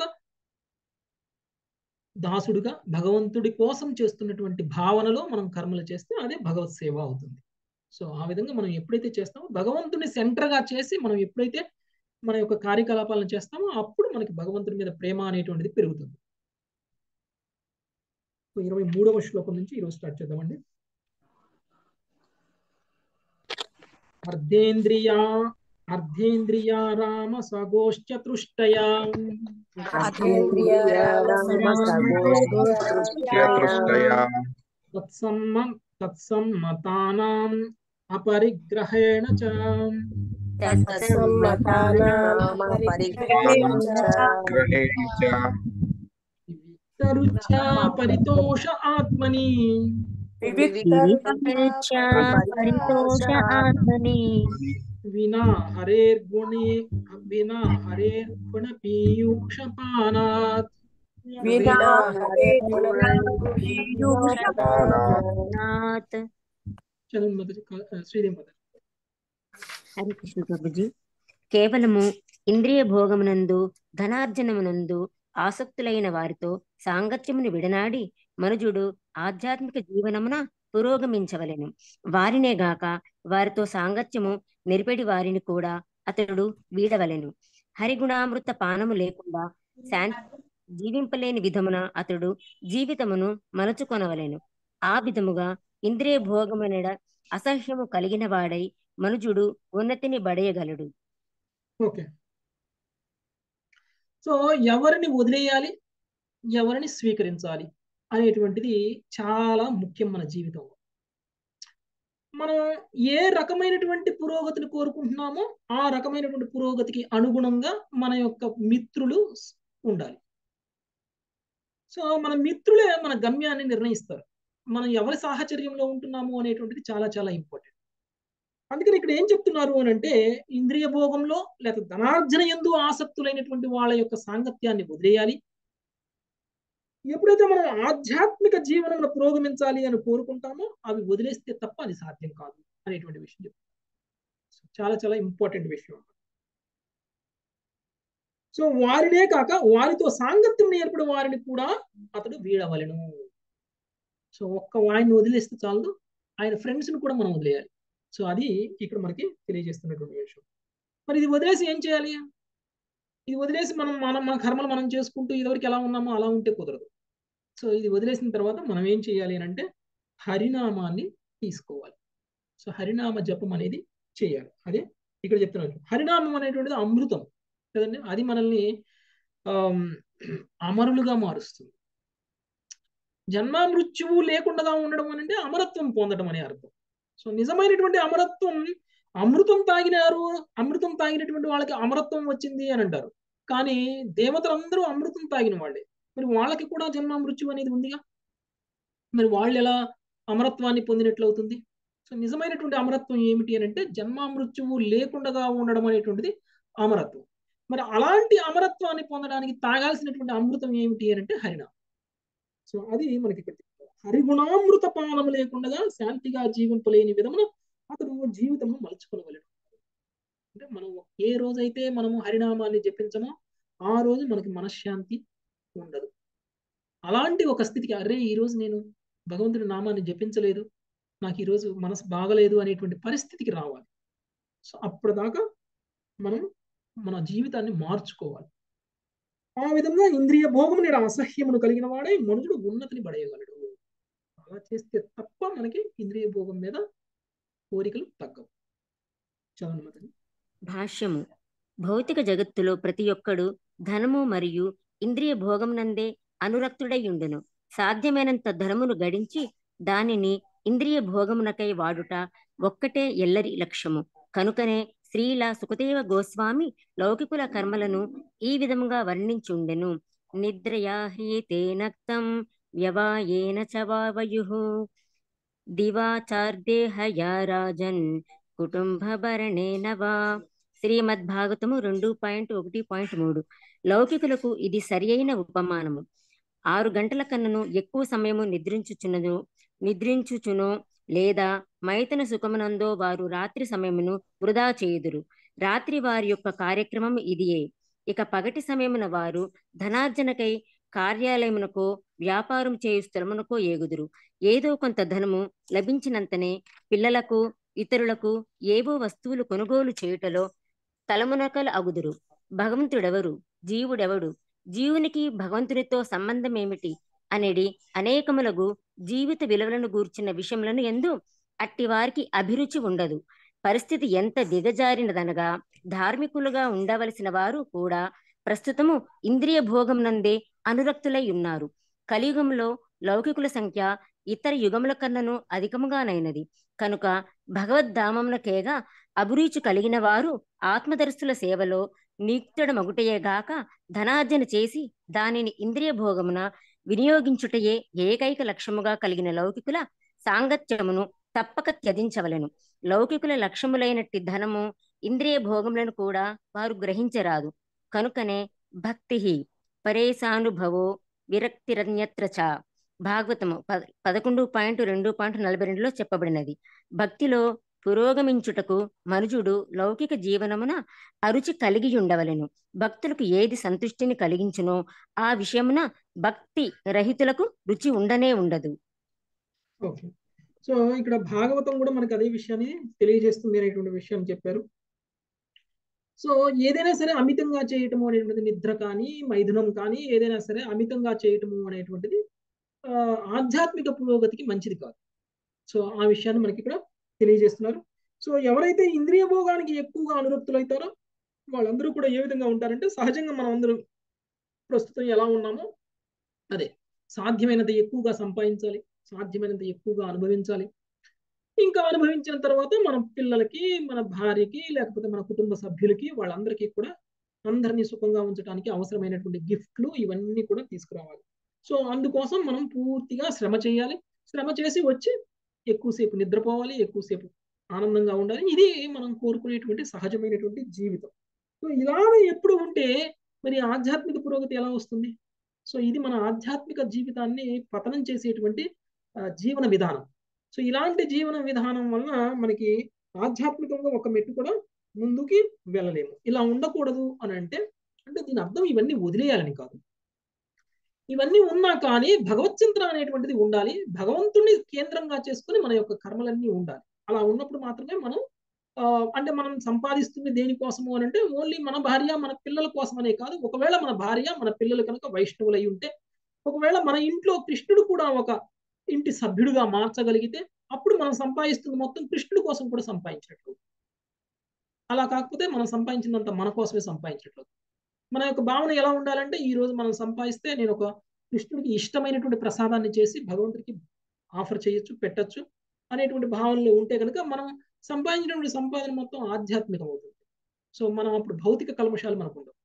దాసుడుగా భగవంతుడి కోసం చేస్తున్నటువంటి భావనలో మనం కర్మలు చేస్తే అదే భగవత్ సేవ అవుతుంది. సో ఆ విధంగా మనం ఎప్పుడైతే చేస్తామో భగవంతుని సెంటర్గా చేసి మనం ఎప్పుడైతే మన యొక్క కార్యకలాపాలను చేస్తామో అప్పుడు మనకి భగవంతుడి మీద ప్రేమ అనేటువంటిది పెరుగుతుంది. ఇరవై మూడవ శ్లోకం నుంచి ఈరోజు స్టార్ట్ చేద్దామండి. అర్ధేంద్రియా అర్ధేంద్రియా రామ సగోశ్చతుష్టయా తత్సమ్మ తత్సమ్మతానాం అపరిగ్రహేణ చ విత్తరుచ్ఛా పరితోష ఆత్మని వినా హరేర్గుణే వినా హరేర్గుణ పీయూషపానాత్ శ్రీదేవి. హరి కృష్ణ ప్రభుజీ. కేవలము ఇంద్రియ భోగమునందు ధనార్జనమునందు ఆసక్తులైన వారితో సాంగత్యమును విడనాడి మనుజుడు ఆధ్యాత్మిక జీవనమున పురోగమించవలెను. వారినే గాక వారితో సాంగత్యము నెరిపెడి వారిని కూడా అతడు వీడవలెను. హరిగుణామృత పానము లేకుండా శాంతి జీవింపలేని విధమున అతడు జీవితమును మలుచుకొనవలెను. ఆ విధముగా ఇంద్రియ భోగమునెడ అసహ్యము కలిగిన వాడై మనుజుడు ఉన్నతిని బడయగలడు. ఓకే. సో ఎవరిని వదిలేయాలి, ఎవరిని స్వీకరించాలి అనేటువంటిది చాలా ముఖ్యం మన జీవితంలో. మనం ఏ రకమైనటువంటి పురోగతిని కోరుకుంటున్నామో ఆ రకమైనటువంటి పురోగతికి అనుగుణంగా మన యొక్క మిత్రులు ఉండాలి. సో మన మిత్రులే మన గమ్యాన్ని నిర్ణయిస్తారు. మనం ఎవరి సాహచర్యంలో ఉంటున్నాము అనేటువంటిది చాలా చాలా ఇంపార్టెంట్. అందుకని ఇక్కడ ఏం చెప్తున్నారు అని అంటే ఇంద్రియ భోగంలో లేక ధనార్జన యందు ఆసక్తులైనటువంటి వాళ్ళ యొక్క సాంగత్యాన్ని వదిలేయాలి. ఎప్పుడైతే మనం ఆధ్యాత్మిక జీవనంలో పురోగమించాలి అని కోరుకుంటామో అవి వదిలేస్తే తప్ప అది సాధ్యం కాదు అనేటువంటి విషయం చెప్తారు. చాలా చాలా ఇంపార్టెంట్ విషయం. సో వారినే కాక వారితో సాంగత్యం ఏర్పడి వారిని కూడా అతడు వీడవలెను. సో ఒక్క వారిని వదిలేస్తే చాలు, ఆయన ఫ్రెండ్స్ని కూడా మనం వదిలేయాలి. సో అది ఇక్కడ మనకి తెలియజేస్తున్నటువంటి విషయం. మరి ఇది వదిలేసి ఏం చేయాలి? ఇది వదిలేసి మనం మనం మన కర్మలు మనం చేసుకుంటూ ఇదివరకు ఎలా ఉన్నామో అలా ఉంటే కుదరదు. సో ఇది వదిలేసిన తర్వాత మనం ఏం చేయాలి అని అంటే హరినామాన్ని తీసుకోవాలి. సో హరినామ జపం అనేది చేయాలి. అదే ఇక్కడ చెప్తున్నారు. హరినామం అనేటువంటిది అమృతం కదండి. అది మనల్ని అమరులుగా మారుస్తుంది. జన్మ మృత్యువు లేకుండా ఉండడం అని అంటే అమరత్వం పొందడం అనే అర్థం. సో నిజమైనటువంటి అమరత్వం, అమృతం తాగినారు, అమృతం తాగినటువంటి వాళ్ళకి అమరత్వం వచ్చింది అని అంటారు. కానీ దేవతలందరూ అమృతం తాగిన వాళ్ళే. మరి వాళ్ళకి కూడా జన్మ మృత్యు అనేది ఉందిగా, మరి వాళ్ళు ఎలా అమరత్వాన్ని పొందినట్లు అవుతుంది? సో నిజమైనటువంటి అమరత్వం ఏమిటి అని అంటే జన్మ మృత్యువు లేకుండా ఉండడం అనేటువంటిది అమరత్వం. మరి అలాంటి అమరత్వాన్ని పొందడానికి తాగాల్సినటువంటి అమృతం ఏమిటి అని అంటే హరినామం. సో అది మనకి ఇక్కడ హరిగుణామృత పానము లేకుండా శాంతిగా జీవింపలేని విధమున అతడు జీవితంలో మలుచుకోగలడు. అంటే మనం ఏ రోజైతే మనము హరినామాన్ని జపించమో ఆ రోజు మనకి మనశ్శాంతి ఉండదు. అలాంటి ఒక స్థితికి అరే ఈ రోజు నేను భగవంతుడి నామాన్ని జపించలేదు, నాకు ఈరోజు మనసు బాగలేదు అనేటువంటి పరిస్థితికి రావాలి. సో అప్పటిదాకా మనం మన జీవితాన్ని మార్చుకోవాలి. ఆ విధంగా ఇంద్రియ భోగము నేడు అసహ్యమును కలిగిన వాడే మనుషుడు ఉన్నతిని పడేయగలడు. అలా చేస్తే తప్ప మనకి ఇంద్రియ భోగం మీద కోరికలు తగ్గవు. చదవండి మాతాజీ. భాష్యము. భౌతిక జగత్తులో ప్రతి ఒక్కడు ధనము మరియు ఇంద్రియ భోగమునందే అనురక్తుడై ఉండును. సాధ్యమైనంత ధనమును గడించి దానిని ఇంద్రియ భోగమునకై వాడుట ఒక్కటే ఎల్లరి లక్ష్యము. కనుకనే శ్రీల సుఖదేవ గోస్వామి లౌకికుల కర్మలను ఈ విధముగా వర్ణించుండెను. నిద్రయా హ్రీతే నక్తం వ్యవాయేన చ వావయుః దివాచార్దేహయా రాజన్ కుటుంబభరణేన వా. శ్రీమద్భాగవతము రెండు పాయింట్ ఒకటి పాయింట్ మూడు. లౌకికులకు ఇది సరి అయిన ఉపమానము. ఆరు గంటల కన్నను ఎక్కువ సమయము నిద్రించుచునను నిద్రించుచునో లేదా మైతన సుఖమునందో వారు రాత్రి సమయమును వృధా చేయుదురు. రాత్రి వారి యొక్క కార్యక్రమం ఇదియే. ఇక పగటి సమయమున వారు ధనార్జనకై కార్యాలయమునకో వ్యాపారం చేయు స్థలమునకో ఏగుదురు. ఏదో కొంత ధనము లభించినంతనే పిల్లలకు ఇతరులకు ఏవో వస్తువులు కొనుగోలు చేయుటలో తలమునకలు అగుదురు. భగవంతుడెవరు, జీవుడెవడు, జీవునికి భగవంతునితో సంబంధం ఏమిటి అనేది అనేకములగు జీవిత విలువలను గూర్చిన విషయములను ఎందు అట్టి వారికి అభిరుచి ఉండదు. పరిస్థితి ఎంత దిగజారినదనగా ధార్మికులుగా ఉండవలసిన వారు కూడా ప్రస్తుతము ఇంద్రియ భోగం నందే అనురక్తులై ఉన్నారు. కలియుగంలో లౌకికుల సంఖ్య ఇతర యుగముల కన్నను అధికముగానైనది. కనుక భగవద్ధామమునకేగా అభిరుచి కలిగిన వారు ఆత్మదర్శుల సేవలో నియుక్తుడమగుటయేగాక ధనార్జన చేసి దానిని ఇంద్రియ భోగమున వినియోగించుటయే ఏకైక లక్ష్యముగా కలిగిన లౌకికుల సాంగత్యమును తప్పక త్యజించవలెను. లౌకికుల లక్ష్యములైనట్టి ధనము ఇంద్రియ భోగములను కూడా వారు గ్రహించరాదు. కనుకనే భక్తి పరేశానుభవో విరక్తిరన్యత్ర చ. భాగవతము ప పదకొండు పాయింట్ రెండు పాయింట్ నలభై రెండులో చెప్పబడినది. భక్తిలో పురోగమించుటకు మనుజుడు లౌకిక జీవనమున అరుచి కలిగి ఉండవలెను. భక్తులకు ఏది సంతుష్టిని కలిగించునో ఆ విషయమున భక్తి రహితులకు రుచి ఉండనే ఉండదు. ఓకే. సో ఇక్కడ భాగవతం కూడా మనకి అదే విషయాన్ని తెలియజేస్తుంది అనేటువంటి విషయం చెప్పారు. సో ఏదైనా సరే అమితంగా చేయటము అనేటువంటిది, నిద్ర కానీ మైథునం కానీ ఏదైనా సరే అమితంగా చేయటము అనేటువంటిది ఆధ్యాత్మిక పురోగతికి మంచిది కాదు. సో ఆ విషయాన్ని మనకి ఇక్కడ తెలియజేస్తున్నారు. సో ఎవరైతే ఇంద్రియ భోగానికి ఎక్కువగా అనురక్తులు అవుతారో వాళ్ళందరూ కూడా ఏ విధంగా ఉంటారంటే, సహజంగా మనం అందరూ ప్రస్తుతం ఎలా ఉన్నామో అదే సాధ్యమైనంత ఎక్కువగా సంపాదించాలి, సాధ్యమైనంత ఎక్కువగా అనుభవించాలి. ఇంకా అనుభవించిన తర్వాత మన పిల్లలకి, మన భార్యకి, లేకపోతే మన కుటుంబ సభ్యులకి, వాళ్ళందరికీ కూడా అందరినీ సుఖంగా ఉంచడానికి అవసరమైనటువంటి గిఫ్ట్లు ఇవన్నీ కూడా తీసుకురావాలి. సో అందుకోసం మనం పూర్తిగా శ్రమ చేయాలి. శ్రమ చేసి వచ్చి ఎక్కువసేపు నిద్రపోవాలి, ఎక్కువసేపు ఆనందంగా ఉండాలి. ఇది మనం కోరుకునేటువంటి సహజమైనటువంటి జీవితం. సో ఇలానే ఎప్పుడు ఉంటే మరి ఆధ్యాత్మిక పురోగతి ఎలా వస్తుంది? సో ఇది మన ఆధ్యాత్మిక జీవితాన్ని పతనం చేసేటువంటి జీవన విధానం. సో ఇలాంటి జీవన విధానం వలన మనకి ఆధ్యాత్మికంగా ఒక మెట్టు కూడా ముందుకి వెళ్ళలేము. ఇలా ఉండకూడదు అని అంటే అంటే దీని అర్థం ఇవన్నీ వదిలేయాలని కాదు. ఇవన్నీ ఉన్నా కానీ భగవత్ చింతన అనేటువంటిది ఉండాలి. భగవంతుని కేంద్రంగా చేసుకుని మన యొక్క కర్మలన్నీ ఉండాలి. అలా ఉన్నప్పుడు మాత్రమే మనం అంటే మనం సంపాదిస్తుంది దేనికోసము అని అంటే ఓన్లీ మన భార్య మన పిల్లల కోసం అనే కాదు. ఒకవేళ మన భార్య మన పిల్లలు కనుక వైష్ణవులు అయి ఉంటే, ఒకవేళ మన ఇంట్లో కృష్ణుడు కూడా ఒక ఇంటి సభ్యుడిగా మార్చగలిగితే అప్పుడు మనం సంపాదిస్తుంది మొత్తం కృష్ణుడి కోసం కూడా సంపాదించినట్లు. అలా కాకపోతే మనం సంపాదించినంత మన కోసమే సంపాదించినట్లు. మన యొక్క భావన ఎలా ఉండాలంటే, ఈ రోజు మనం సంపాదిస్తే నేను ఒక కృష్ణుడికి ఇష్టమైనటువంటి ప్రసాదాన్ని చేసి భగవంతుడికి ఆఫర్ చేయొచ్చు, పెట్టచ్చు అనేటువంటి భావనలో ఉంటే కనుక మనం సంపాదించినటువంటి సంపాదన మొత్తం ఆధ్యాత్మికం అవుతుంది. సో మనం అప్పుడు భౌతిక కల్మషాలు మనకు ఉండవు.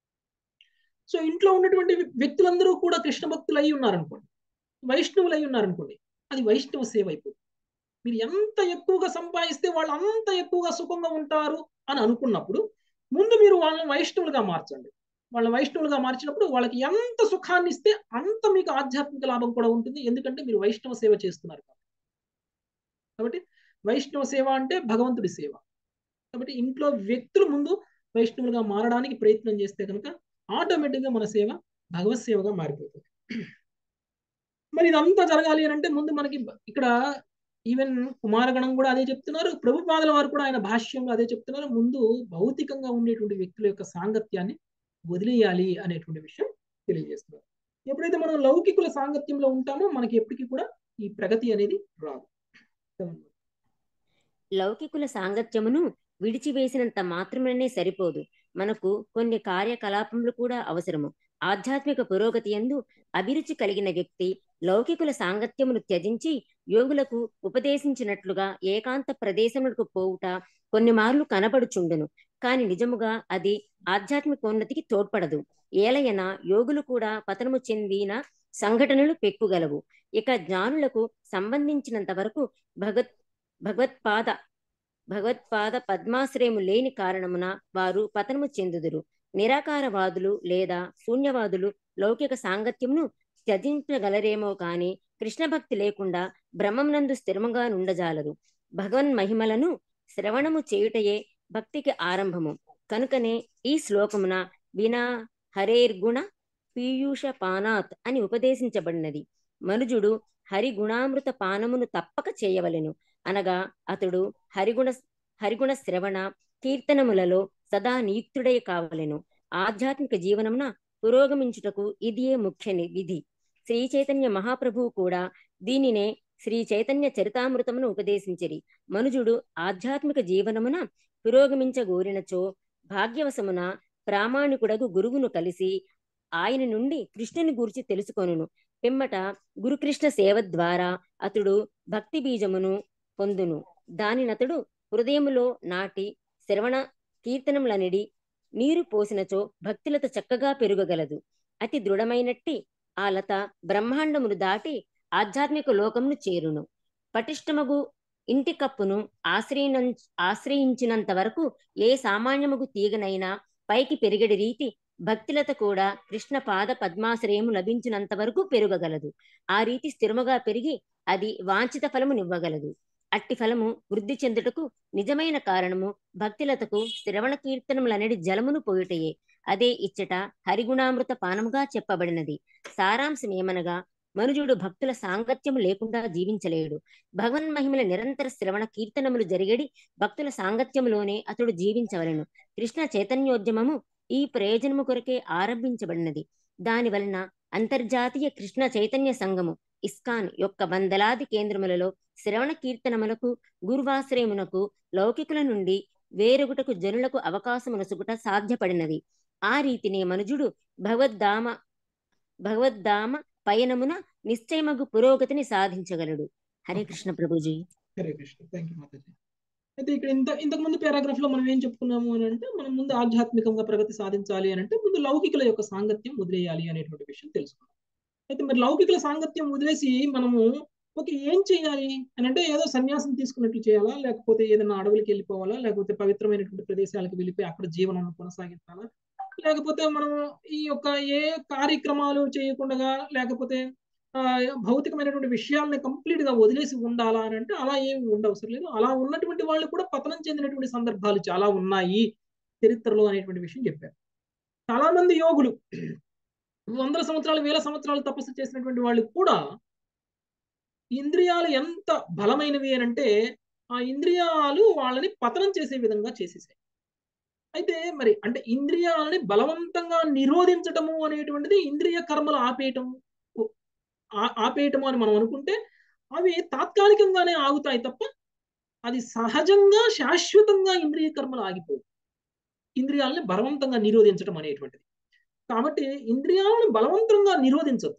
సో ఇంట్లో ఉన్నటువంటి వ్యక్తులందరూ కూడా కృష్ణ భక్తులు అయి ఉన్నారనుకోండి, వైష్ణవులు అయి ఉన్నారనుకోండి, అది వైష్ణవ సేవ అయిపోతుంది. మీరు ఎంత ఎక్కువగా సంపాదిస్తే వాళ్ళు అంత ఎక్కువగా సుఖంగా ఉంటారు అని అనుకున్నప్పుడు ముందు మీరు వాళ్ళని వైష్ణవులుగా మార్చండి. వాళ్ళ వైష్ణవులుగా మార్చినప్పుడు వాళ్ళకి ఎంత సుఖాన్ని ఇస్తే అంత మీకు ఆధ్యాత్మిక లాభం కూడా ఉంటుంది. ఎందుకంటే మీరు వైష్ణవ సేవ చేస్తున్నారు కాబట్టి. వైష్ణవ సేవ అంటే భగవంతుడి సేవ కాబట్టి ఇంట్లో వ్యక్తులు ముందు వైష్ణవులుగా మారడానికి ప్రయత్నం చేస్తే కనుక ఆటోమేటిక్గా మన సేవ భగవత్ సేవగా మారిపోతుంది. మరి ఇదంతా జరగాలి అని అంటే ముందు మనకి ఇక్కడ ఈవెన్ కుమారగణం కూడా అదే చెప్తున్నారు, ప్రభుపాదుల వారు కూడా ఆయన భాష్యంలో అదే చెప్తున్నారు. ముందు భౌతికంగా ఉండేటువంటి వ్యక్తుల యొక్క సాంగత్యాన్ని వదిలేయాలి అనేటువంటి విషయం తెలియజేస్తున్నారు. ఎప్పుడైతే మనం లౌకికుల సాంగత్యంలో ఉంటామో మనకి ఎప్పటికీ కూడా ఈ ప్రగతి అనేది రాదు. లౌకికుల సాంగత్యమును విడిచివేసినంత మాత్రమే సరిపోదు, మనకు కొన్ని కార్యకలాపములు కూడా అవసరము. ఆధ్యాత్మిక పురోగతి యందు అభిరుచి కలిగిన వ్యక్తి లౌకికుల సాంగత్యమును త్యజించి యోగులకు ఉపదేశించినట్లుగా ఏకాంత ప్రదేశములకు పోవుట కొన్ని మార్లు కనబడుచుండును. కాని నిజముగా అది ఆధ్యాత్మికోన్నతికి తోడ్పడదు. ఏలయన యోగులు కూడా పతనము చెందిన సంఘటనలు పెక్కుగలవు. ఇక జ్ఞానులకు సంబంధించినంత వరకు భగత్ భగవత్పాద భగవత్పాద పద్మాశ్రయము లేని కారణమున వారు పతనము చెందుదురు. నిరాకారవాదులు లేదా శూన్యవాదులు లౌకిక సాంగత్యమును త్యజించగలరేమో కాని కృష్ణ భక్తి లేకుండా బ్రహ్మమునందు స్థిరముగా నుండజాలరు. భగవన్ మహిమలను శ్రవణము చేయుటయే భక్తికి ఆరంభము. కనుకనే ఈ శ్లోకమున వినా హరేర్గుణ పీయూష పానాత్ అని ఉపదేశించబడినది. మనుజుడు హరిగుణామృత పానమును తప్పక చేయవలెను. అనగా అతడు హరిగుణ హరిగుణ శ్రవణ కీర్తనములలో సదా నియుక్తుడై కావలెను. ఆధ్యాత్మిక జీవనమున పురోగమించుటకు ఇదియే ముఖ్య విధి. శ్రీ చైతన్య మహాప్రభువు కూడా దీనినే శ్రీ చైతన్య చరితామృతమును ఉపదేశించిరి. మనుజుడు ఆధ్యాత్మిక జీవనమున పురోగమించగోరినచో భాగ్యవశమున ప్రామాణికుడగు గురువును కలిసి ఆయన నుండి కృష్ణుని గూర్చి తెలుసుకొనును. పిమ్మట గురుకృష్ణ సేవ ద్వారా అతడు భక్తి బీజమును పొందును. దానినతడు హృదయములో నాటి శ్రవణ కీర్తనములనిడి నీరు పోసినచో భక్తిలత చక్కగా పెరుగగలదు. అతి దృఢమైనట్టి ఆ లత బ్రహ్మాండమును దాటి ఆధ్యాత్మిక లోకమును చేరును. పటిష్టమగు ఇంటి కప్పును ఆశ్రయించ ఆశ్రయించినంత వరకు ఏ సామాన్యముగు తీగనైనా పైకి పెరిగడి రీతి భక్తిలత కూడా కృష్ణ పాద పద్మాశ్రయము లభించినంత వరకు పెరుగగలదు. ఆ రీతి స్థిరముగా పెరిగి అది వాంఛిత ఫలమునివ్వగలదు. అట్టి ఫలము వృద్ధి చెందుటకు నిజమైన కారణము భక్తిలతకు శ్రవణ కీర్తనములనడి జలమును పోయుటయే. అదే ఇచ్చట హరిగుణామృత పానముగా చెప్పబడినది. సారాంశమేమనగా మనుజుడు భక్తుల సాంగత్యము లేకుండా జీవించలేడు. భగవన్ మహిమల నిరంతర శ్రవణ కీర్తనములు జరిగడి భక్తుల సాంగత్యములోనే అతడు జీవించవలెను. కృష్ణ చైతన్యోద్యమము ఈ ప్రయోజనము కొరకే ఆరంభించబడినది. దాని వలన అంతర్జాతీయ కృష్ణ చైతన్య సంఘము ఇస్కాన్ యొక్క వందలాది కేంద్రములలో శ్రవణ కీర్తనములకు గురువాశ్రయమునకు లౌకికుల నుండి వేరొకటకు జనులకు అవకాశమునసుగుట సాధ్యపడినది. ఆ రీతినే మనుజుడు భగవద్ధామ భగవద్ధామ పయనమున నిశ్చయమగు పురోగతిని సాధించగలడు. హరే కృష్ణ ప్రభుజీ. హరే కృష్ణ. థ్యాంక్ యూ మాతాజీ. అయితే ఇక్కడ ఇంత ఇంతకు ముందు పారాగ్రాఫ్ లో మనం ఏం చెప్పుకున్నాము అని అంటే, మనం ముందు ఆధ్యాత్మికంగా ప్రగతి సాధించాలి అని అంటే ముందు లౌకికుల యొక్క సాంగత్యం వదిలేయాలి అనేటువంటి విషయం తెలుసుకున్నాం. అయితే మరి లౌకికుల సాంగత్యం వదిలేసి మనము ఓకే ఏం చేయాలి అని అంటే, ఏదో సన్యాసం తీసుకున్నట్లు చేయాలా, లేకపోతే ఏదైనా అడవులకి వెళ్ళిపోవాలా, లేకపోతే పవిత్రమైనటువంటి ప్రదేశాలకు వెళ్ళిపోయి అక్కడ జీవనం కొనసాగించాలా, లేకపోతే మనం ఈ యొక్క ఏ కార్యక్రమాలు చేయకుండా లేకపోతే ఆ భౌతికమైనటువంటి విషయాలని కంప్లీట్ గా వదిలేసి ఉండాలా అని అంటే అలా ఏమి ఉండవసరం లేదు. అలా ఉన్నటువంటి వాళ్ళు కూడా పతనం చెందినటువంటి సందర్భాలు చాలా ఉన్నాయి చరిత్రలో అనేటువంటి విషయం చెప్పారు. చాలా మంది యోగులు వందల సంవత్సరాలు వేల సంవత్సరాలు తపస్సు చేసినటువంటి వాళ్ళు కూడా ఇంద్రియాలు ఎంత బలమైనవి అని అంటే ఆ ఇంద్రియాలు వాళ్ళని పతనం చేసే విధంగా చేసేసాయి. అయితే మరి అంటే ఇంద్రియాలని బలవంతంగా నిరోధించటము అనేటువంటిది ఇంద్రియ కర్మలు ఆపేయటం ఆపేయటము అని మనం అనుకుంటే అవి తాత్కాలికంగానే ఆగుతాయి తప్ప అది సహజంగా శాశ్వతంగా ఇంద్రియ కర్మలు ఆగిపోవు. ఇంద్రియాలని బలవంతంగా నిరోధించటం అనేటువంటిది. కాబట్టి ఇంద్రియాలను బలవంతంగా నిరోధించద్దు.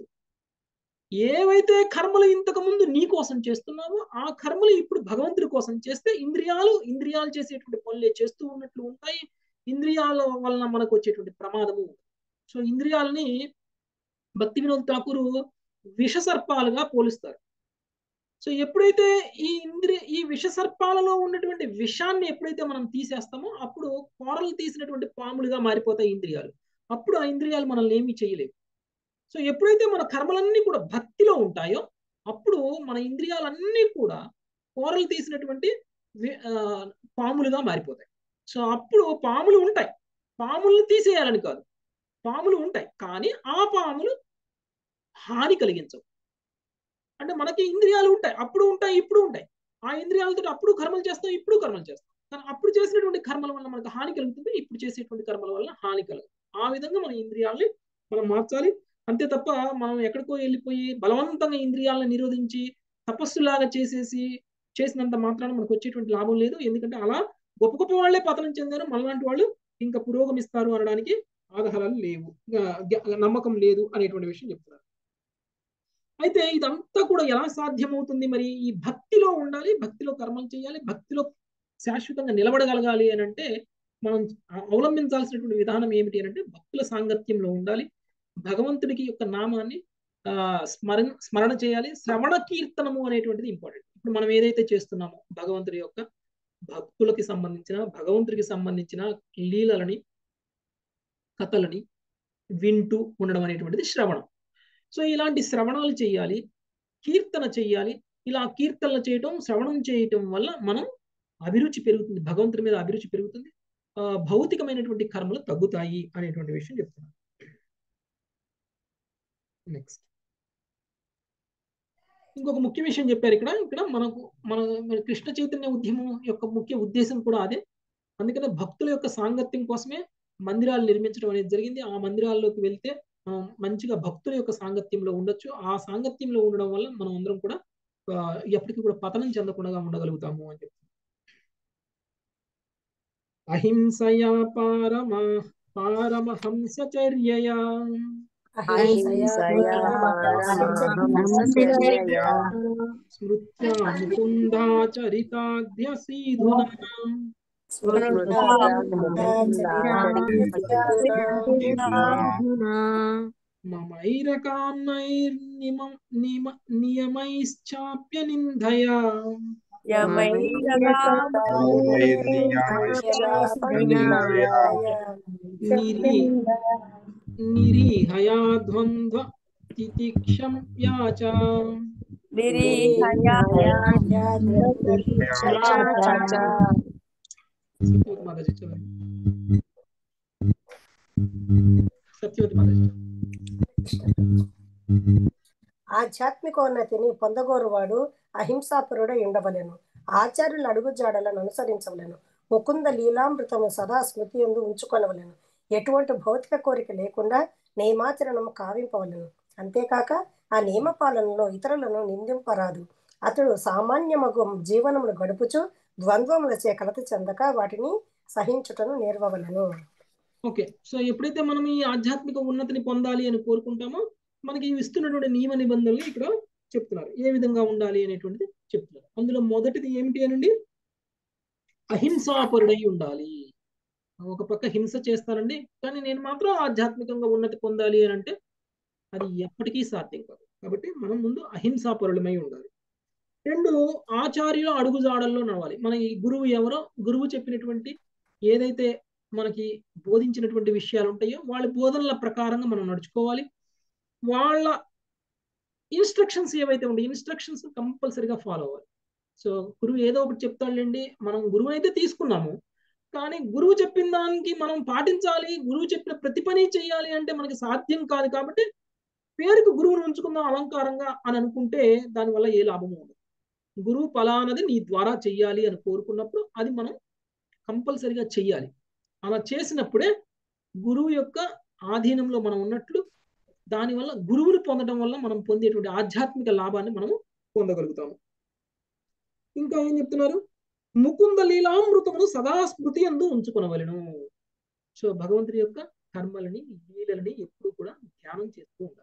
ఏవైతే కర్మలు ఇంతకు ముందు నీ కోసం చేస్తున్నావో ఆ కర్మలు ఇప్పుడు భగవంతుడి కోసం చేస్తే ఇంద్రియాలు ఇంద్రియాలు చేసేటువంటి పనులే చేస్తూ ఉన్నట్లు ఉంటాయి. ఇంద్రియాల వలన మనకు వచ్చేటువంటి ప్రమాదము. సో ఇంద్రియాలని భక్తి వినోద్ ఠాకూర్ విషసర్పాలుగా పోలుస్తారు. సో ఎప్పుడైతే ఈ ఇంద్రియ ఈ విషసర్పాలలో ఉన్నటువంటి విషాన్ని ఎప్పుడైతే మనం తీసేస్తామో అప్పుడు కోరలు తీసినటువంటి పాములుగా మారిపోతాయి ఇంద్రియాలు. అప్పుడు ఆ ఇంద్రియాలు మనల్ని ఏమీ చేయలేవు. సో ఎప్పుడైతే మన కర్మలన్నీ కూడా భక్తిలో ఉంటాయో అప్పుడు మన ఇంద్రియాలన్నీ కూడా కోరలు తీసినటువంటి పాములుగా మారిపోతాయి. సో అప్పుడు పాములు ఉంటాయి, పాములను తీసేయాలని కాదు, పాములు ఉంటాయి కానీ ఆ పాములు హాని కలిగించవు. అంటే మనకి ఇంద్రియాలు ఉంటాయి, అప్పుడు ఉంటాయి ఇప్పుడు ఉంటాయి ఆ ఇంద్రియాలతో అప్పుడు కర్మలు చేస్తాం, ఇప్పుడు కర్మలు చేస్తాం. కానీ అప్పుడు చేసినటువంటి కర్మల వల్ల మనకు హాని కలుగుతుంది, ఇప్పుడు చేసేటువంటి కర్మల వల్ల హాని కలుగుతుంది. ఆ విధంగా మన ఇంద్రియాలని మనం మార్చాలి. అంతే తప్ప మనం ఎక్కడికో వెళ్ళిపోయి బలవంతంగా ఇంద్రియాలను నిరోధించి తపస్సులాగా చేసేసి చేసినంత మాత్రాన మనకు వచ్చేటువంటి లాభం లేదు. ఎందుకంటే అలా గొప్ప గొప్ప వాళ్ళే పతనం చెందారు, మనలాంటి వాళ్ళు ఇంకా పురోగమిస్తారు అనడానికి ఆధారాలు లేవు, నమ్మకం లేదు అనేటువంటి విషయం చెప్తున్నారు. అయితే ఇదంతా కూడా ఎలా సాధ్యమవుతుంది? మరి ఈ భక్తిలో ఉండాలి, భక్తిలో కర్మలు చేయాలి, భక్తిలో శాశ్వతంగా నిలబడగలగాలి అని అంటే మనం అవలంబించాల్సినటువంటి విధానం ఏమిటి అని అంటే భక్తుల సాంగత్యంలో ఉండాలి, భగవంతుడికి యొక్క నామాన్ని ఆ స్మరణ స్మరణ చేయాలి. శ్రవణ కీర్తనము అనేటువంటిది ఇంపార్టెంట్. ఇప్పుడు మనం ఏదైతే చేస్తున్నామో భగవంతుడి యొక్క భక్తులకి సంబంధించిన భగవంతుడికి సంబంధించిన లీలలని కథలని వింటూ ఉండడం అనేటువంటిది శ్రవణం. సో ఇలాంటి శ్రవణాలు చేయాలి, కీర్తన చేయాలి. ఇలా కీర్తనలు చేయటం, శ్రవణం చేయటం వల్ల మనం అభిరుచి పెరుగుతుంది, భగవంతుడి మీద అభిరుచి పెరుగుతుంది, ఆ భౌతికమైనటువంటి కర్మలు తగ్గుతాయి అనేటువంటి విషయం చెప్తున్నాను. నెక్స్ట్ ఇంకొక ముఖ్య విషయం చెప్పారు ఇక్కడ ఇక్కడ మనకు మన కృష్ణ చైతన్య ఉద్యమం యొక్క ముఖ్య ఉద్దేశం కూడా అదే. అందుకనే భక్తుల యొక్క సాంగత్యం కోసమే మందిరాలు నిర్మించడం అనేది జరిగింది. ఆ మందిరాల్లోకి వెళ్తే మంచిగా భక్తుల యొక్క సాంగత్యంలో ఉండొచ్చు. ఆ సాంగత్యంలో ఉండడం వల్ల మనం అందరం కూడా ఎప్పటికీ కూడా పతనం చెందకుండా ఉండగలుగుతాము అని చెప్తాం. అహింసయా పారమ పారమహంసచర్యయా స్మృత్యా ముకుందాచరితాద్య సీధునా మమైరకాన్నైర్నియమైశ్చాప్య నిందయా నిరీహయా ద్వంద్వ తితిక్షం యాచ ఆధ్యాత్మికోన్నతిని పొందగోరువాడు అహింసాపరుడై ఉండవలెను. ఆచార్యుల అడుగు జాడలను అనుసరించవలెను. ముకుంద లీలామృతము సదా స్మృతి యందు ఉంచుకొనవలెను. ఎటువంటి భౌతిక కోరిక లేకుండా నియమాచరణము కావింపవలెను. అంతేకాక ఆ నియమ పాలనలో ఇతరులను నిందింపరాదు. అతడు సామాన్యమగు జీవనమును గడుపుచు ద్వంద్వములచే కలత చెందక వాటిని సహించుటను నేర్వవలెను. ఓకే, సో ఎప్పుడైతే మనం ఈ ఆధ్యాత్మిక ఉన్నతిని పొందాలి అని కోరుకుంటామో మనకి ఇస్తున్నటువంటి నియమ నిబంధనలు ఇక్కడ చెప్తున్నారు, ఏ విధంగా ఉండాలి అనేటువంటిది చెప్తున్నారు. అందులో మొదటిది ఏమిటి అనండి, అహింసాపరుడై ఉండాలి. ఒక పక్క హింస చేస్తానండి, కానీ నేను మాత్రం ఆధ్యాత్మికంగా ఉన్నతి పొందాలి అని అంటే అది ఎప్పటికీ సాధ్యం కాదు. కాబట్టి మనం ముందు అహింసాపరులమై ఉండాలి. రెండు, ఆచార్యుల అడుగుజాడల్లో నడవాలి. మన ఈ గురువు ఎవరో, గురువు చెప్పినటువంటి ఏదైతే మనకి బోధించినటువంటి విషయాలు ఉంటాయో వాళ్ళ బోధనల ప్రకారంగా మనం నడుచుకోవాలి. వాళ్ళ ఇన్స్ట్రక్షన్స్ ఏవైతే ఉంటాయో ఇన్స్ట్రక్షన్స్ కంపల్సరీగా ఫాలో అవ్వాలి. సో గురువు ఏదో ఒకటి చెప్తాడులేండి, మనం గురువు అయితే తీసుకున్నాము, కానీ గురువు చెప్పిన దానికి మనం పాటించాలి, గురువు చెప్పిన ప్రతి పని చేయాలి అంటే మనకి సాధ్యం కాదు. కాబట్టి పేరుకు గురువును ఉంచుకుందాం అలంకారంగా అని అనుకుంటే దానివల్ల ఏ లాభము ఉండదు. గురువు ఫలానది నీ ద్వారా చెయ్యాలి అని కోరుకున్నప్పుడు అది మనం కంపల్సరీగా చెయ్యాలి. అలా చేసినప్పుడే గురువు యొక్క ఆధీనంలో మనం ఉన్నట్లు, దానివల్ల గురువుని పొందడం వల్ల మనం పొందేటువంటి ఆధ్యాత్మిక లాభాన్ని మనం పొందగలుగుతాము. ఇంకా ఏం చెప్తున్నారు, ముకుంద లీలామృతమును సదా స్మృతి యందు ఉంచుకొనవలెను. సో భగవంతుడి యొక్క కర్మలని లీలలని ఎప్పుడు కూడా ధ్యానం చేస్తూ ఉండాలి.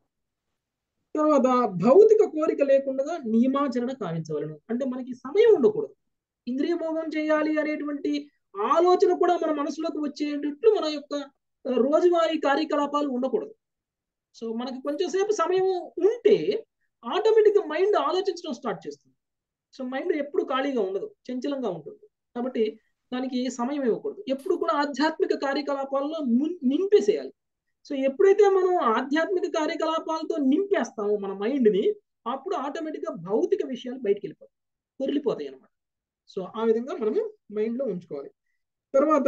తర్వాత భౌతిక కోరిక లేకుండా నియమాచరణ కావించవలను. అంటే మనకి సమయం ఉండకూడదు, ఇంద్రియ భోగం చేయాలి అనేటువంటి ఆలోచన కూడా మన మనసులోకి వచ్చేటట్లు మన యొక్క రోజువారీ కార్యకలాపాలు ఉండకూడదు. సో మనకి కొంచెం సేపు సమయం ఉంటే ఆటోమేటిక్గా మైండ్ ఆలోచించడం స్టార్ట్ చేస్తుంది. సో మైండ్ ఎప్పుడు ఖాళీగా ఉండదు, చంచలంగా ఉంటుంది. కాబట్టి దానికి సమయం ఇవ్వకూడదు, ఎప్పుడు కూడా ఆధ్యాత్మిక కార్యకలాపాల్లో నింపేసేయాలి. సో ఎప్పుడైతే మనం ఆధ్యాత్మిక కార్యకలాపాలతో నింపేస్తామో మన మైండ్ని, అప్పుడు ఆటోమేటిక్గా భౌతిక విషయాలు బయటికి వెళ్ళిపోతాయి, పొరిలిపోతాయి అన్నమాట. సో ఆ విధంగా మనము మైండ్లో ఉంచుకోవాలి. తర్వాత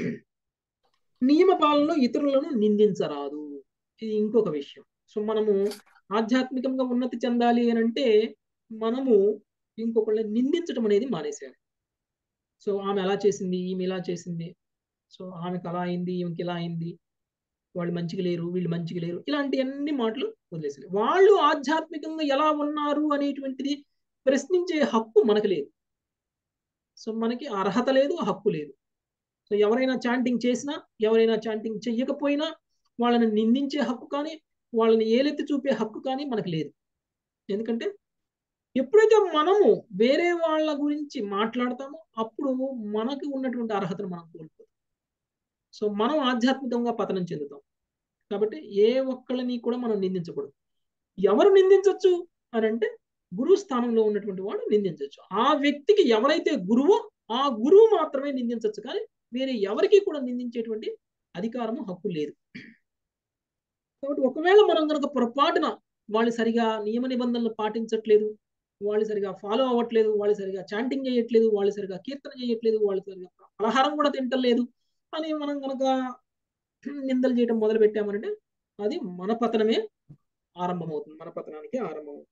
నియమ పాలనలో ఇతరులను నిందించరాదు, ఇది ఇంకొక విషయం. సో మనము ఆధ్యాత్మికంగా ఉన్నతి చెందాలి అని అంటే మనము ఇంకొకళ్ళని నిందించడం అనేది మానేశారు. సో ఆమె అలా చేసింది, ఈమె ఇలా చేసింది, సో ఆమెకు అలా అయింది, ఈమెకి ఇలా అయింది, వాళ్ళు మంచిగా లేరు, వీళ్ళు మంచిగా లేరు, ఇలాంటి అన్ని మాటలు వదిలేసారు. వాళ్ళు ఆధ్యాత్మికంగా ఎలా ఉన్నారు అనేటువంటిది ప్రశ్నించే హక్కు మనకు లేదు. సో మనకి అర్హత లేదు, హక్కు లేదు. సో ఎవరైనా చాంటింగ్ చేసినా, ఎవరైనా చాంటింగ్ చెయ్యకపోయినా వాళ్ళని నిందించే హక్కు కానీ, వాళ్ళని ఏలెత్తి చూపే హక్కు కానీ మనకు లేదు. ఎందుకంటే ఎప్పుడైతే మనము వేరే వాళ్ళ గురించి మాట్లాడతామో అప్పుడు మనకు ఉన్నటువంటి అర్హతను మనం కోల్పోతాం. సో మనం ఆధ్యాత్మికంగా పతనం చెందుతాం. కాబట్టి ఏ ఒక్కళ్ళని కూడా మనం నిందించకూడదు. ఎవరు నిందించవచ్చు అని అంటే గురువు స్థానంలో ఉన్నటువంటి వాడు నిందించవచ్చు. ఆ వ్యక్తికి ఎవరైతే గురువో ఆ గురువు మాత్రమే నిందించవచ్చు, కానీ వేరే ఎవరికి కూడా నిందించేటువంటి అధికారము, హక్కు లేదు. కాబట్టి ఒకవేళ మనం కనుక పొరపాటున వాళ్ళు సరిగా నియమ నిబంధనలు పాటించట్లేదు, వాళ్ళు సరిగా ఫాలో అవ్వట్లేదు, వాళ్ళు సరిగా చాంటింగ్ చేయట్లేదు, వాళ్ళు సరిగా కీర్తన చేయట్లేదు, వాళ్ళు సరిగా పలహారం కూడా తింటలేదు అని మనం కనుక నిందలు చేయడం మొదలు పెట్టామనంటే అది మన పతనమే ఆరంభమవుతుంది, మన పతనానికి ఆరంభమవుతుంది.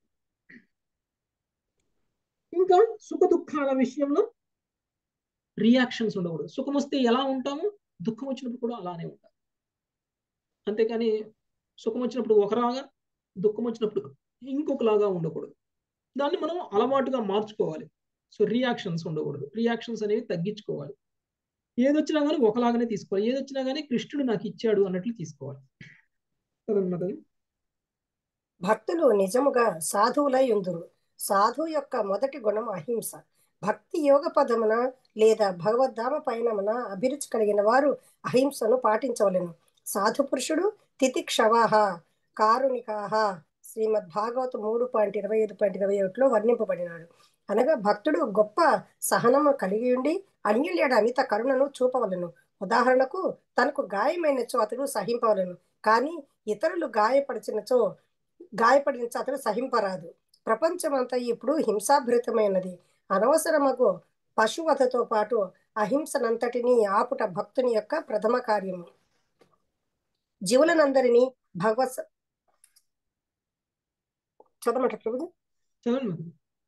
ఇంకా సుఖ దుఃఖాల విషయంలో రియాక్షన్స్ ఉండకూడదు. సుఖం వస్తే ఎలా ఉంటామో దుఃఖం వచ్చినప్పుడు కూడా అలానే ఉంటాం. అంతేకాని సుఖం వచ్చినప్పుడు ఒకలాగా, దుఃఖం వచ్చినప్పుడు ఇంకొకలాగా ఉండకూడదు. దాన్ని మనం అలవాటుగా మార్చుకోవాలి. సో రియాక్షన్స్ ఉండకూడదు, రియాక్షన్స్ అనేవి తగ్గించుకోవాలి. ఏదొచ్చినా కానీ ఒకలాగానే తీసుకోవాలి, ఏదొచ్చినా కానీ కృష్ణుడు నాకు ఇచ్చాడు అన్నట్లు తీసుకోవాలి. అదన్నమాట. భక్తులు నిజముగా సాధువులై ఉందురు. సాధువు యొక్క మొదటి గుణం అహింస. భక్తి యోగ పదమున లేదా భగవద్ధామ పయనమున అభిరుచి కలిగిన వారు అహింసను పాటించవలెను. సాధు పురుషుడు తితిక్షవాహ కారుణికాహ శ్రీమద్ భాగవత మూడు పాయింట్ ఇరవై ఐదు పాయింట్ ఇరవై ఒకటిలో వర్ణింపబడినాడు. అనగా భక్తుడు గొప్ప సహనము కలిగి ఉండి అన్యుల అమిత కరుణను చూపవలను. ఉదాహరణకు తనకు గాయమైనచో అతడు సహింపవలను, కానీ ఇతరులు గాయపరిచినచో గాయపడినచో అతడు సహింపరాదు. ప్రపంచమంతా ఇప్పుడు హింసాభరితమైనది. అనవసరమగు పశువధతో పాటు అహింసనంతటినీ ఆపుట భక్తుని యొక్క ప్రథమ కార్యము. జీవులనందరినీ భగవత్ చదవమంటారు ప్రభు చదవండి.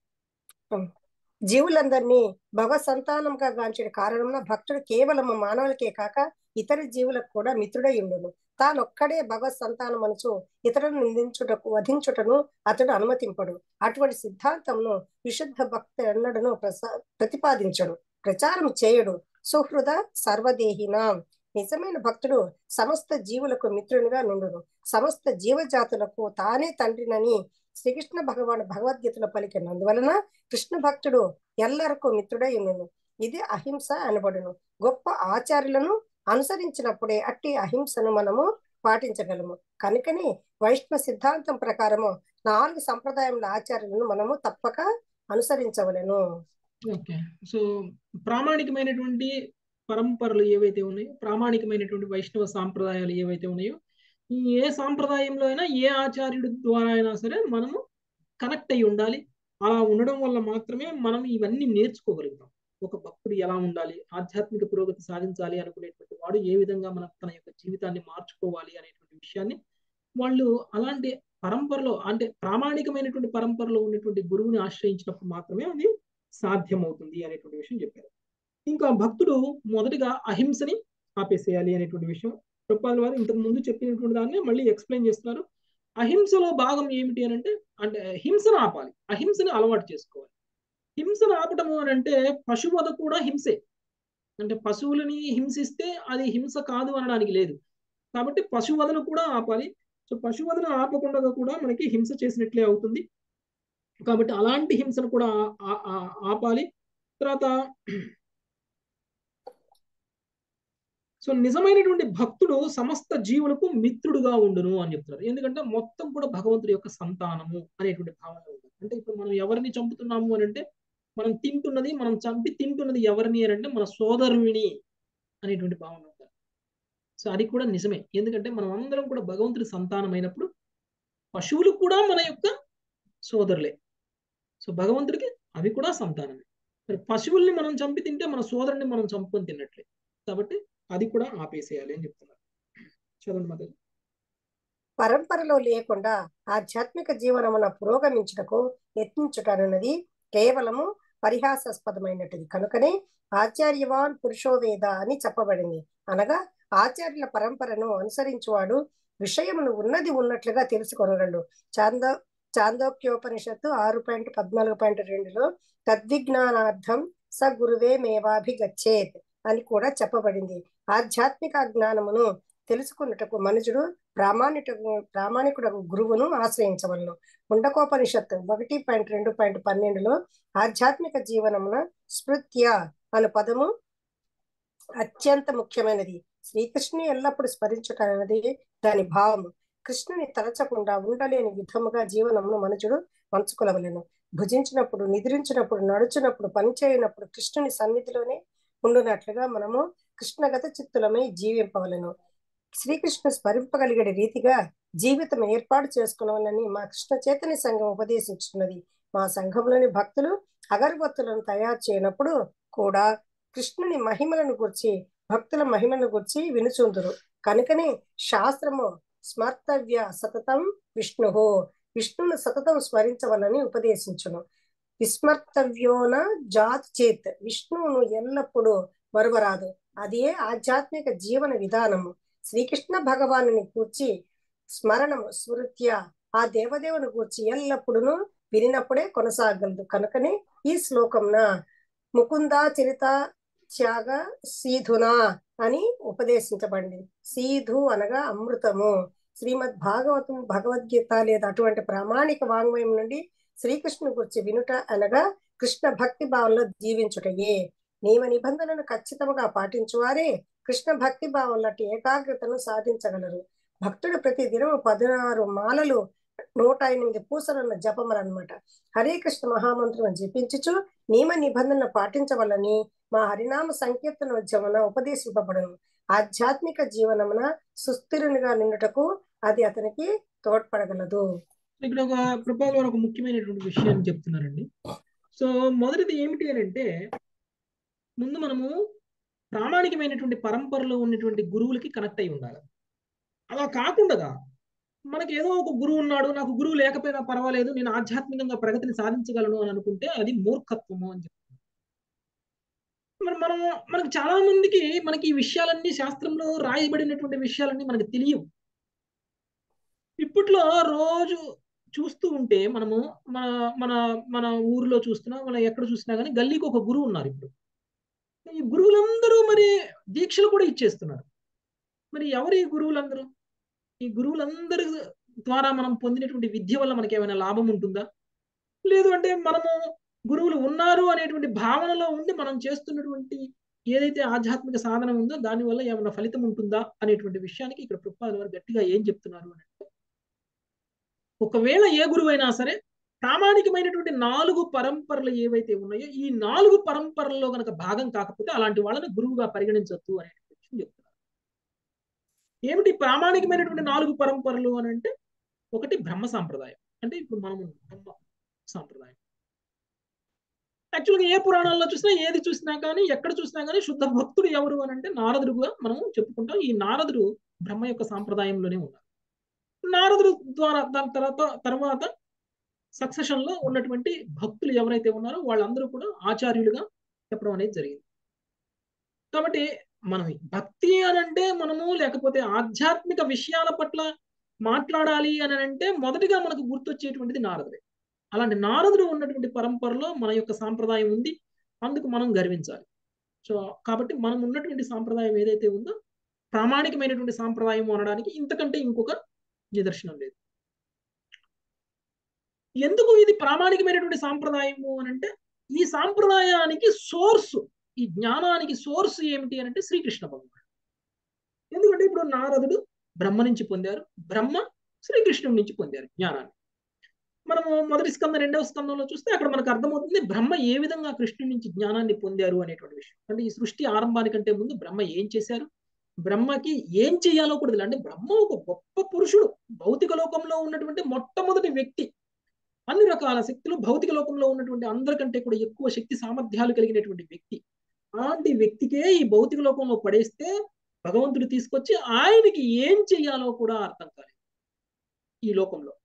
జీవులందరినీ భగవత్ సంతానంగా గాంచిన కారణంలో భక్తుడు కేవలం మానవులకే కాక ఇతర జీవులకు కూడా మిత్రుడై ఉండును. తానొక్కడే భగవత్ సంతానం అనుచు ఇతరులను నిందించుటకు వధించుటను అతడు అనుమతింపడు. అటువంటి సిద్ధాంతంను విశుద్ధ భక్తి ఎన్నడను ప్రసా ప్రతిపాదించడు, ప్రచారం చేయడు. సుహృద సర్వదేహినాం. నిజమైన భక్తుడు సమస్త జీవులకు మిత్రునిగా నుండును. సమస్త జీవజాతులకు తానే తండ్రినని శ్రీకృష్ణ భగవాను భగవద్గీతలో పలికినందువలన కృష్ణ భక్తుడు ఎల్లరకు మిత్రుడై ఉండును. ఇది అహింస అనబడును. గొప్ప ఆచార్యులను అనుసరించినప్పుడే అట్టి అహింసను మనము పాటించగలము. కనుకని వైష్ణవ సిద్ధాంతం ప్రకారము నాలుగు సంప్రదాయముల ఆచార్యులను మనము తప్పక అనుసరించవలెను. ఓకే. సో ప్రామాణికమైనటువంటి పరంపరలు ఏవైతే ఉన్నాయో, ప్రామాణికమైనటువంటి వైష్ణవ సాంప్రదాయాలు ఏవైతే ఉన్నాయో, ఈ ఏ సాంప్రదాయంలో అయినా ఏ ఆచార్యుడి ద్వారా అయినా సరే మనము కనెక్ట్ అయి ఉండాలి. అలా ఉండడం వల్ల మాత్రమే మనం ఇవన్నీ నేర్చుకోగలుగుతాం. ఒక భక్తుడు ఎలా ఉండాలి, ఆధ్యాత్మిక పురోగతి సాధించాలి అనుకునేటువంటి వాడు ఏ విధంగా మన తన యొక్క జీవితాన్ని మార్చుకోవాలి అనేటువంటి విషయాన్ని వాళ్ళు అలాంటి పరంపరలో, అంటే ప్రామాణికమైనటువంటి పరంపరలో ఉన్నటువంటి గురువుని ఆశ్రయించినప్పుడు మాత్రమే అది సాధ్యమవుతుంది అనేటువంటి విషయం చెప్పారు. ఇంకా భక్తుడు మొదటిగా అహింసని ఆపేసేయాలి అనేటువంటి విషయం ప్రభుపాదుల వారు ఇంతకు ముందు చెప్పినటువంటి దాన్ని మళ్ళీ ఎక్స్ప్లెయిన్ చేస్తున్నారు. అహింసలో భాగం ఏమిటి అని అంటే అంటే హింసను ఆపాలి, అహింసని అలవాటు చేసుకోవాలి. హింసను ఆపటము అని అంటే పశువధ కూడా హింసే. అంటే పశువులని హింసిస్తే అది హింస కాదు అనడానికి లేదు. కాబట్టి పశువధను కూడా ఆపాలి. సో పశువధను ఆపకుండా కూడా మనకి హింస చేసినట్లే అవుతుంది. కాబట్టి అలాంటి హింసను కూడా ఆపాలి. తర్వాత సో నిజమైనటువంటి భక్తుడు సమస్త జీవులకు మిత్రుడుగా ఉండును అని చెప్తున్నారు. ఎందుకంటే మొత్తం కూడా భగవంతుడి యొక్క సంతానము అనేటువంటి భావన ఉంది. అంటే ఇప్పుడు మనం ఎవరిని చంపుతున్నాము అని అంటే మనం తింటున్నది, మనం చంపి తింటున్నది ఎవరిని అని అంటే మన సోదరుల్ని అనేటువంటి భావన ఉంటుంది. సో అది కూడా నిజమే. ఎందుకంటే మనం అందరం కూడా భగవంతుడి సంతానం అయినప్పుడు పశువులు కూడా మన యొక్క సోదరులే. సో భగవంతుడికి అవి కూడా సంతానమే. మరి పశువుల్ని మనం చంపి తింటే మన సోదరుని మనం చంపుకొని తిన్నట్లే. కాబట్టి అది కూడా ఆపేసేయాలి అని చెప్తున్నారు. చదవండి మాతాజీ. పరంపరలో లేకుండా ఆధ్యాత్మిక జీవనమున పురోగమించుటకు యత్నించుట అన్నది కేవలము పరిహాసాస్పదమైనటిది. కనుకనే ఆచార్యవాన్ పురుషో వేద అని చెప్పబడింది. అనగా ఆచార్యుల పరంపరను అనుసరించువాడు విషయమును ఉన్నది ఉన్నట్లుగా తెలుసుకొనగలడు. చాంద చాందోక్యోపనిషత్తు ఆరు పాయింట్ పద్నాలుగు పాయింట్ రెండులో తద్విజ్ఞానార్థం స గురువే మేవాభిగచ్చేత్ అని కూడా చెప్పబడింది. ఆధ్యాత్మిక జ్ఞానమును తెలుసుకున్నటకు మనుషుడు ప్రామాణిక ప్రామాణికుడు గురువును ఆశ్రయించవలను. ముండకోపనిషత్తు ఒకటి పాయింట్ రెండు పాయింట్ పన్నెండులో ఆధ్యాత్మిక జీవనమున స్మృత్య అను పదము అత్యంత ముఖ్యమైనది. శ్రీకృష్ణుని ఎల్లప్పుడూ స్మరించుట అనేది దాని భావము. కృష్ణుని తలచకుండా ఉండలేని విధముగా జీవనమును మనుషుడు మంచుకొలవలను. భుజించినప్పుడు, నిద్రించినప్పుడు, నడుచునప్పుడు, పనిచేయనప్పుడు కృష్ణుని సన్నిధిలోనే ఉండునట్లుగా మనము కృష్ణగత చిత్తులమై జీవింపవలను. శ్రీకృష్ణుని స్మరింపగలిగే రీతిగా జీవితం ఏర్పాటు చేసుకునవలని మా కృష్ణ చైతన్య సంఘం ఉపదేశించున్నది. మా సంఘంలోని భక్తులు అగరబత్తులను తయారు చేయనప్పుడు కూడా కృష్ణుని మహిమలను గురించి, భక్తుల మహిమను గురించి వినుచుందురు. కనుకనే శాస్త్రము స్మర్తవ్య సతతం విష్ణు, విష్ణును సతతం స్మరించవలని ఉపదేశించును. విస్మర్తవ్యోన జాత్ చేత్, విష్ణువును ఎల్లప్పుడూ మరువరాదు. అదే ఆధ్యాత్మిక జీవన విధానము. శ్రీకృష్ణ భగవానుని కూర్చి స్మరణము స్మృత్య ఆ దేవదేవుని గూర్చి ఎల్లప్పుడూ వినినప్పుడే కొనసాగలదు. కనుకనే ఈ శ్లోకంన ముకుందా చరిత త్యాగ సీధునా అని ఉపదేశించబడింది. సీధు అనగా అమృతము. శ్రీమద్ భాగవతం, భగవద్గీత లేదా అటువంటి ప్రామాణిక వాంగ్మయం నుండి శ్రీకృష్ణుని గురించి వినుట అనగా కృష్ణ భక్తి భావంలో జీవించుటయే. నియమ నిబంధనలను ఖచ్చితంగా పాటించువారే కృష్ణ భక్తి భావం లాంటి ఏకాగ్రతను సాధించగలరు. భక్తుడు ప్రతి దినము పదినారు మాలలు, నూట ఎనిమిది పూసలున్న జపములు అనమాట హరే కృష్ణ మహామంత్రం జపించుచు నియమ నిబంధనలు పాటించవలని మా హరినామ సంకీర్తన ఉద్యమన ఉపదేశింపబడను. ఆధ్యాత్మిక జీవనమున సుస్థిరునిగా నిండుటకు అది అతనికి తోడ్పడగలదు. ఇక్కడ ఒక ప్రభుపాదులు ఒక ముఖ్యమైనటువంటి విషయాన్ని చెప్తున్నారండి. సో మొదటిది ఏమిటి అని అంటే, ముందు మనము ప్రామాణికమైనటువంటి పరంపరలో ఉన్నటువంటి గురువులకి కనెక్ట్ అయి ఉండాలి. అలా కాకుండా మనకి ఏదో ఒక గురువు ఉన్నాడు, నాకు గురువు లేకపోయినా పర్వాలేదు, నేను ఆధ్యాత్మికంగా ప్రగతిని సాధించగలను అని అనుకుంటే అది మూర్ఖత్వము అని చెప్తాను. మరి మనం మనకు చాలా మందికి మనకి ఈ విషయాలన్నీ శాస్త్రంలో రాయబడినటువంటి విషయాలన్నీ మనకు తెలియవు. ఇప్పట్లో రోజు చూస్తూ ఉంటే మనము మన మన మన ఊరిలో చూస్తున్నా, మనం ఎక్కడ చూసినా కానీ గల్లీకి ఒక గురువు ఉన్నారు. ఇప్పుడు ఈ గురువులందరూ మరి దీక్షలు కూడా ఇచ్చేస్తున్నారు. మరి ఎవరు ఈ గురువులందరూ? ఈ గురువులందరి ద్వారా మనం పొందినటువంటి విద్య వల్ల మనకి ఏమైనా లాభం ఉంటుందా? లేదు అంటే మనము గురువులు ఉన్నారు అనేటువంటి భావనలో ఉండి మనం చేస్తున్నటువంటి ఏదైతే ఆధ్యాత్మిక సాధన ఉందో దానివల్ల ఏమైనా ఫలితం ఉంటుందా అనేటువంటి విషయానికి ఇక్కడ ప్రభుపాదులు వారు గట్టిగా ఏం చెప్తున్నారు అంటే, ఒకవేళ ఏ గురువు అయినా సరే ప్రామాణికమైనటువంటి నాలుగు పరంపరలు ఏవైతే ఉన్నాయో ఈ నాలుగు పరంపరల్లో కనుక భాగం కాకపోతే అలాంటి వాళ్ళని గురువుగా పరిగణించవద్దు అనేటువంటి విషయం చెప్తున్నారు. ఏమిటి ప్రామాణికమైనటువంటి నాలుగు పరంపరలు అని అంటే, ఒకటి బ్రహ్మ సాంప్రదాయం. అంటే ఇప్పుడు మనం బ్రహ్మ సాంప్రదాయం యాక్చువల్గా ఏ పురాణాల్లో చూసినా, ఏది చూసినా కానీ, ఎక్కడ చూసినా కానీ శుద్ధ భక్తుడు ఎవరు అని అంటే నారదుడుగా మనం చెప్పుకుంటాం. ఈ నారదుడు బ్రహ్మ యొక్క సాంప్రదాయంలోనే ఉన్నారు. నారదుడు ద్వారా దాని తర్వాత తర్వాత సక్సెషన్ లో ఉన్నటువంటి భక్తులు ఎవరైతే ఉన్నారో వాళ్ళందరూ కూడా ఆచార్యులుగా చెప్పడం అనేది జరిగింది. కాబట్టి మనం భక్తి అని అంటే మనము లేకపోతే ఆధ్యాత్మిక విషయాల పట్ల మాట్లాడాలి అని అంటే మొదటిగా మనకు గుర్తొచ్చేటువంటిది నారదుడే. అలాంటి నారదుడు ఉన్నటువంటి పరంపరలో మన యొక్క సాంప్రదాయం ఉంది, అందుకు మనం గర్వించాలి. సో కాబట్టి మనం ఉన్నటువంటి సాంప్రదాయం ఏదైతే ఉందో ప్రామాణికమైనటువంటి సాంప్రదాయం అనడానికి ఇంతకంటే ఇంకొక నిదర్శనం లేదు. ఎందుకు ఇది ప్రామాణికమైనటువంటి సాంప్రదాయము అని అంటే, ఈ సాంప్రదాయానికి సోర్స్, ఈ జ్ఞానానికి సోర్స్ ఏమిటి అని అంటే శ్రీకృష్ణ భగవానుడు. ఎందుకంటే ఇప్పుడు నారదుడు బ్రహ్మ నుంచి పొందారు, బ్రహ్మ శ్రీకృష్ణుడి నుంచి పొందారు జ్ఞానాన్ని. మనము మొదటి స్కందం రెండవ స్కందంలో చూస్తే అక్కడ మనకు అర్థమవుతుంది బ్రహ్మ ఏ విధంగా కృష్ణుడి నుంచి జ్ఞానాన్ని పొందారు అనేటువంటి విషయం. అంటే ఈ సృష్టి ఆరంభానికంటే ముందు బ్రహ్మ ఏం చేశారు, బ్రహ్మకి ఏం చేయాలో కూడా తెలియదు. అంటే బ్రహ్మ ఒక గొప్ప పురుషుడు, భౌతిక లోకంలో ఉన్నటువంటి మొట్టమొదటి వ్యక్తి. అన్ని రకాల శక్తులు భౌతిక లోకంలో ఉన్నటువంటి అందరికంటే కూడా ఎక్కువ శక్తి సామర్థ్యాలు కలిగినటువంటి వ్యక్తి. అలాంటి వ్యక్తికే ఈ భౌతిక లోకంలో పడేస్తే భగవంతుడు తీసుకొచ్చి ఆయనకి ఏం చెయ్యాలో కూడా అర్థం కాలేదు ఈ లోకంలో.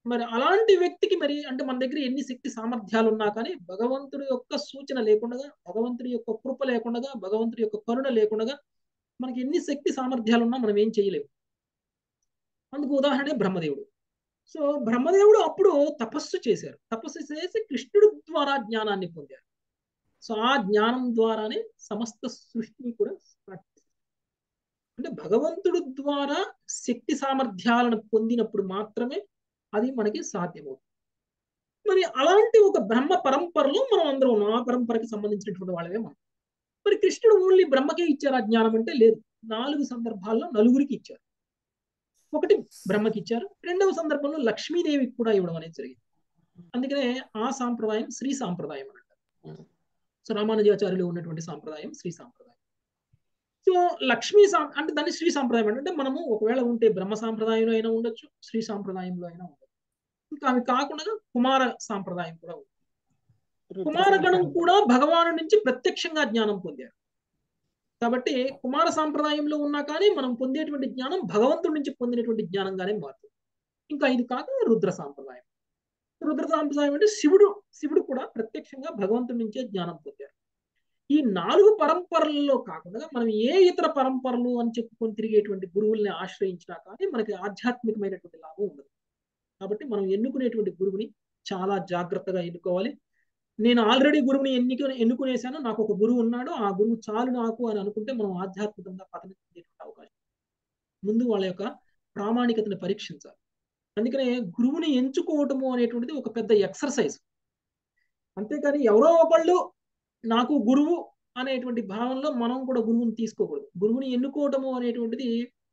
మరి అలాంటి వ్యక్తికి మరి అంటే మన దగ్గర ఎన్ని శక్తి సామర్థ్యాలు ఉన్నా కానీ భగవంతుడి యొక్క సూచన లేకుండా, భగవంతుడి యొక్క కృప లేకుండా, భగవంతుడి యొక్క కరుణ లేకుండా మనకి ఎన్ని శక్తి సామర్థ్యాలు ఉన్నా మనం ఏం చేయలేము. అందుకు ఉదాహరణ బ్రహ్మదేవుడు. సో బ్రహ్మదేవుడు అప్పుడు తపస్సు చేశారు. తపస్సు చేసి కృష్ణుడి ద్వారా జ్ఞానాన్ని పొందారు. సో ఆ జ్ఞానం ద్వారానే సమస్త సృష్టిని కూడా స్టార్ట్ చేశారు. అంటే భగవంతుడి ద్వారా శక్తి సామర్థ్యాలను పొందినప్పుడు మాత్రమే అది మనకి సాధ్యమవుతుంది. మరి అలాంటి ఒక బ్రహ్మ పరంపరలో మనం అందరం ఉన్నాం. ఆ పరంపరకి సంబంధించినటువంటి వాళ్ళమే మనం. మరి కృష్ణుడు ఓన్లీ బ్రహ్మకే ఇచ్చారు ఆ జ్ఞానం అంటే లేదు. నాలుగు సందర్భాల్లో నలుగురికి ఇచ్చారు. ఒకటి బ్రహ్మకి ఇచ్చారు, రెండవ సందర్భంలో లక్ష్మీదేవికి కూడా ఇవ్వడం అనేది జరిగింది. అందుకనే ఆ సాంప్రదాయం శ్రీ సాంప్రదాయం అని అంటారు. సో రామానుజాచార్యులు ఉన్నటువంటి సాంప్రదాయం శ్రీ సాంప్రదాయం. సో లక్ష్మీ సా అంటే దాన్ని శ్రీ సాంప్రదాయం అంటే మనము ఒకవేళ ఉంటే బ్రహ్మ సాంప్రదాయంలో అయినా ఉండొచ్చు, శ్రీ సాంప్రదాయంలో అయినా ఉండొచ్చు. ఇంకా అవి కాకుండా కుమార సాంప్రదాయం కూడా ఉంది. కుమారగణం కూడా భగవాను నుంచి ప్రత్యక్షంగా జ్ఞానం పొందారు. కాబట్టి కుమార సాంప్రదాయంలో ఉన్నా కానీ మనం పొందేటువంటి జ్ఞానం భగవంతుడి నుంచి పొందినటువంటి జ్ఞానంగానే మారుతుంది. ఇంకా ఇది కాక రుద్ర సాంప్రదాయం. రుద్ర సాంప్రదాయం అంటే శివుడు శివుడు కూడా ప్రత్యక్షంగా భగవంతుడి నుంచే జ్ఞానం పొందారు. ఈ నాలుగు పరంపరల్లో కాకుండా మనం ఏ ఇతర పరంపరలు అని చెప్పుకొని తిరిగేటువంటి గురువుల్ని ఆశ్రయించినా కానీ మనకి ఆధ్యాత్మికమైనటువంటి లాభం ఉండదు. కాబట్టి మనం ఎన్నుకునేటువంటి గురువుని చాలా జాగ్రత్తగా ఎన్నుకోవాలి. నేను ఆల్రెడీ గురువుని ఎన్నిక ఎన్నుకునేసాను, నాకు ఒక గురువు ఉన్నాడు, ఆ గురువు చాలు నాకు అని అనుకుంటే మనం ఆధ్యాత్మికంగా పతనం చెందేటువంటి అవకాశం. ముందు వాళ్ళ యొక్క ప్రామాణికతను పరీక్షించాలి. అందుకనే గురువుని ఎంచుకోవటము అనేటువంటిది ఒక పెద్ద ఎక్సర్సైజ్. అంతేకాని ఎవరో ఒకళ్ళు నాకు గురువు అనేటువంటి భావంలో మనం కూడా గురువుని తీసుకోకూడదు. గురువుని ఎన్నుకోవటము అనేటువంటిది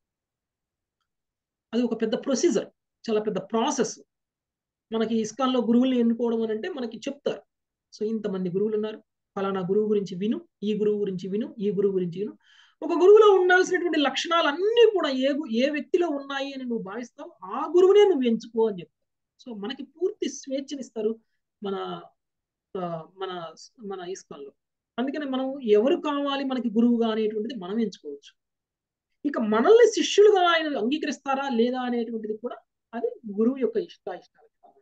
అది ఒక పెద్ద ప్రొసీజర్, చాలా పెద్ద ప్రాసెస్. మనకి ఇస్కాన్లో గురువుల్ని ఎన్నుకోవడం అని అంటే మనకి చెప్తారు. సో ఇంతమంది గురువులు ఉన్నారు, ఫలానా గురువు గురించి విను, ఈ గురువు గురించి విను, ఈ గురువు గురించి విను. ఒక గురువులో ఉండాల్సినటువంటి లక్షణాలు అన్నీ కూడా ఏ ఏ వ్యక్తిలో ఉన్నాయి అని నువ్వు భావిస్తావు, ఆ గురువునే నువ్వు ఎంచుకో అని చెప్తావు. సో మనకి పూర్తి స్వేచ్ఛనిస్తారు మన మన మన ఇస్కాన్లో. అందుకని మనం ఎవరు కావాలి మనకి గురువుగా అనేటువంటిది మనం ఎంచుకోవచ్చు. ఇక మనల్ని శిష్యులుగా ఆయన అంగీకరిస్తారా లేదా అనేటువంటిది కూడా అది గురువు యొక్క ఇష్ట ఇష్టాలు.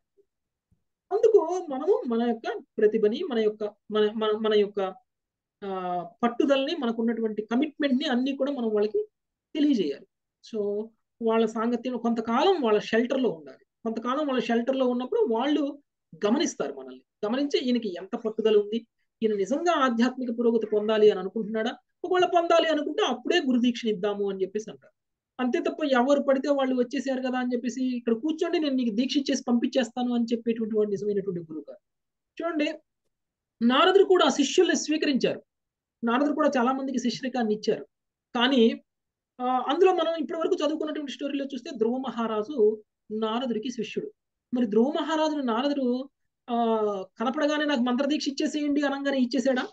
అందుకు మనము మన యొక్క ప్రతిభని, మన యొక్క మన మన మన యొక్క ఆ పట్టుదలని, మనకున్నటువంటి కమిట్మెంట్ ని అన్ని కూడా మనం వాళ్ళకి తెలియజేయాలి. సో వాళ్ళ సాంగత్యం కొంతకాలం వాళ్ళ షెల్టర్ లో ఉండాలి. కొంతకాలం వాళ్ళ షెల్టర్ లో ఉన్నప్పుడు వాళ్ళు గమనిస్తారు మనల్ని. గమనించి ఈయనకి ఎంత పట్టుదల ఉంది, ఈయన నిజంగా ఆధ్యాత్మిక పురోగతి పొందాలి అని అనుకుంటున్నాడా, ఒకవేళ పొందాలి అనుకుంటే అప్పుడే గురుదీక్షణ ఇద్దాము అని చెప్పేసి అంటారు. అంతే తప్ప ఎవరు పడితే వాళ్ళు వచ్చేసారు కదా అని చెప్పేసి ఇక్కడ కూర్చోండి నేను నీకు దీక్ష ఇచ్చేసి పంపించేస్తాను అని చెప్పేటువంటి వాడు నిజమైనటువంటి గురువు గారు. చూడండి, నారదుడు కూడా శిష్యుల్ని స్వీకరించారు. నారదుడు కూడా చాలా మందికి శిష్యరికాన్ని ఇచ్చారు. కానీ ఆ అందులో మనం ఇప్పటి వరకు చదువుకున్నటువంటి స్టోరీలో చూస్తే ధ్రువ మహారాజు నారదుడికి శిష్యుడు. మరి ధ్రువ మహారాజును నారదుడు ఆ కనపడగానే నాకు మంత్రదీక్ష ఇచ్చేసేయండి అనగానే ఇచ్చేసాడా?